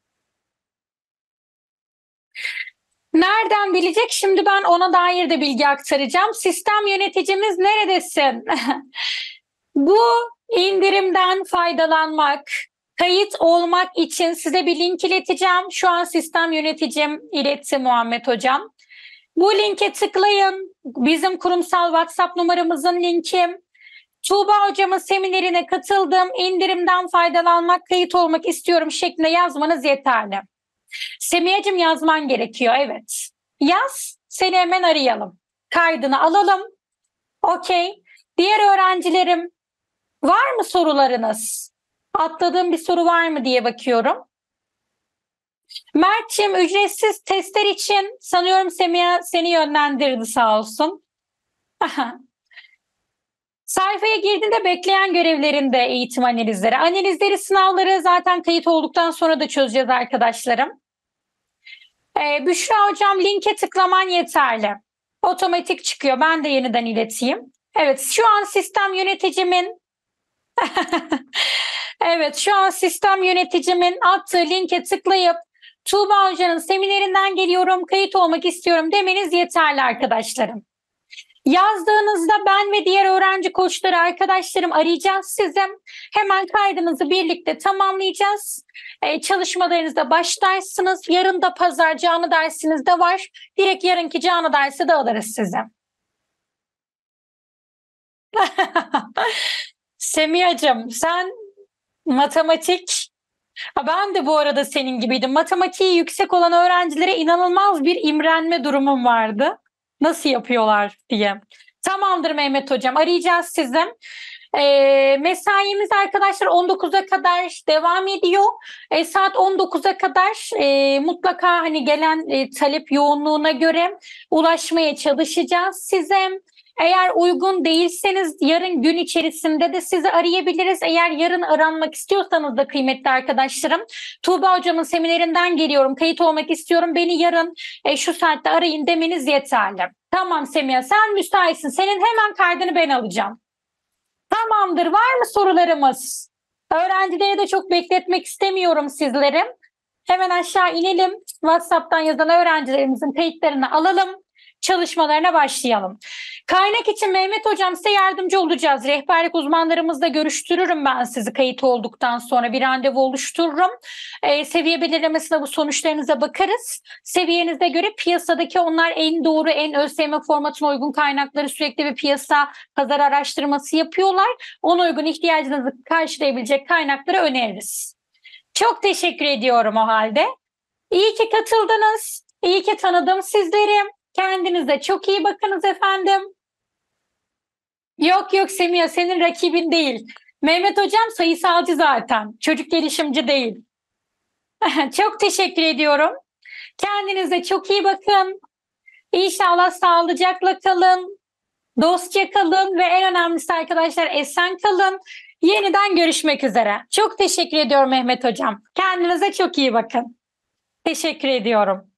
Nereden bilecek? Şimdi ben ona dair de bilgi aktaracağım. Sistem yöneticimiz neredesin? Bu indirimden faydalanmak, kayıt olmak için size bir link ileteceğim. Şu an sistem yöneticim iletti, Muhammed Hocam. Bu linke tıklayın. Bizim kurumsal WhatsApp numaramızın linki. Tuğba Hocamın seminerine katıldım, indirimden faydalanmak, kayıt olmak istiyorum şeklinde yazmanız yeterli. Semiha'cığım, yazman gerekiyor, evet. Yaz, seni hemen arayalım. Kaydını alalım. Okey. Diğer öğrencilerim, var mı sorularınız? Atladığım bir soru var mı diye bakıyorum. Mert'ciğim, ücretsiz testler için sanıyorum Semiha seni yönlendirdi, sağ olsun. Sayfaya girdiğinde bekleyen görevlerinde eğitim analizleri. Analizleri, sınavları zaten kayıt olduktan sonra da çözeceğiz arkadaşlarım. Ee, Büşra Hocam, linke tıklaman yeterli. Otomatik çıkıyor. Ben de yeniden ileteyim. Evet, şu an sistem yöneticimin evet, şu an sistem yöneticimin attığı linke tıklayıp Tuğba Hoca'nın seminerinden geliyorum, kayıt olmak istiyorum demeniz yeterli arkadaşlarım. Yazdığınızda ben ve diğer öğrenci koçları arkadaşlarım arayacağız sizi. Hemen kaydınızı birlikte tamamlayacağız. Ee, çalışmalarınızda başlarsınız. Yarın da pazar canlı dersiniz de var. Direkt yarınki canlı dersi de alırız size. Semiha'cığım, sen matematik... Ben de bu arada senin gibiydim. Matematiği yüksek olan öğrencilere inanılmaz bir imrenme durumum vardı. Nasıl yapıyorlar diye. Tamamdır Mehmet Hocam, arayacağız sizi. E, mesaimiz arkadaşlar on dokuza kadar devam ediyor. E, saat on dokuza kadar e, mutlaka hani gelen e, talep yoğunluğuna göre ulaşmaya çalışacağız size. Eğer uygun değilseniz yarın gün içerisinde de sizi arayabiliriz. Eğer yarın aranmak istiyorsanız da kıymetli arkadaşlarım, Tuğba Hocamın seminerinden geliyorum, kayıt olmak istiyorum, beni yarın e, şu saatte arayın demeniz yeterli. Tamam Semiha, sen müsaitsin. Senin hemen kaydını ben alacağım. Tamamdır. Var mı sorularımız? Öğrencileri de çok bekletmek istemiyorum sizleri. Hemen aşağı inelim. WhatsApp'tan yazan öğrencilerimizin kayıtlarını alalım. Çalışmalarına başlayalım. Kaynak için Mehmet Hocam size yardımcı olacağız. Rehberlik uzmanlarımızla görüştürürüm ben sizi kayıt olduktan sonra bir randevu oluştururum. Ee, seviye belirleme sınavı sonuçlarınıza bakarız. Seviyenize göre piyasadaki onlar en doğru, en ÖSYM formatına uygun kaynakları sürekli bir piyasa pazar araştırması yapıyorlar. Ona uygun ihtiyacınızı karşılayabilecek kaynakları öneririz. Çok teşekkür ediyorum o halde. İyi ki katıldınız. İyi ki tanıdım sizleri. Kendinize çok iyi bakınız efendim. Yok yok Semiha, senin rakibin değil. Mehmet Hocam sayısalcı zaten. Çocuk gelişimci değil. Çok teşekkür ediyorum. Kendinize çok iyi bakın. İnşallah sağlıcakla kalın. Dostça kalın ve en önemlisi arkadaşlar esen kalın. Yeniden görüşmek üzere. Çok teşekkür ediyorum Mehmet Hocam. Kendinize çok iyi bakın. Teşekkür ediyorum.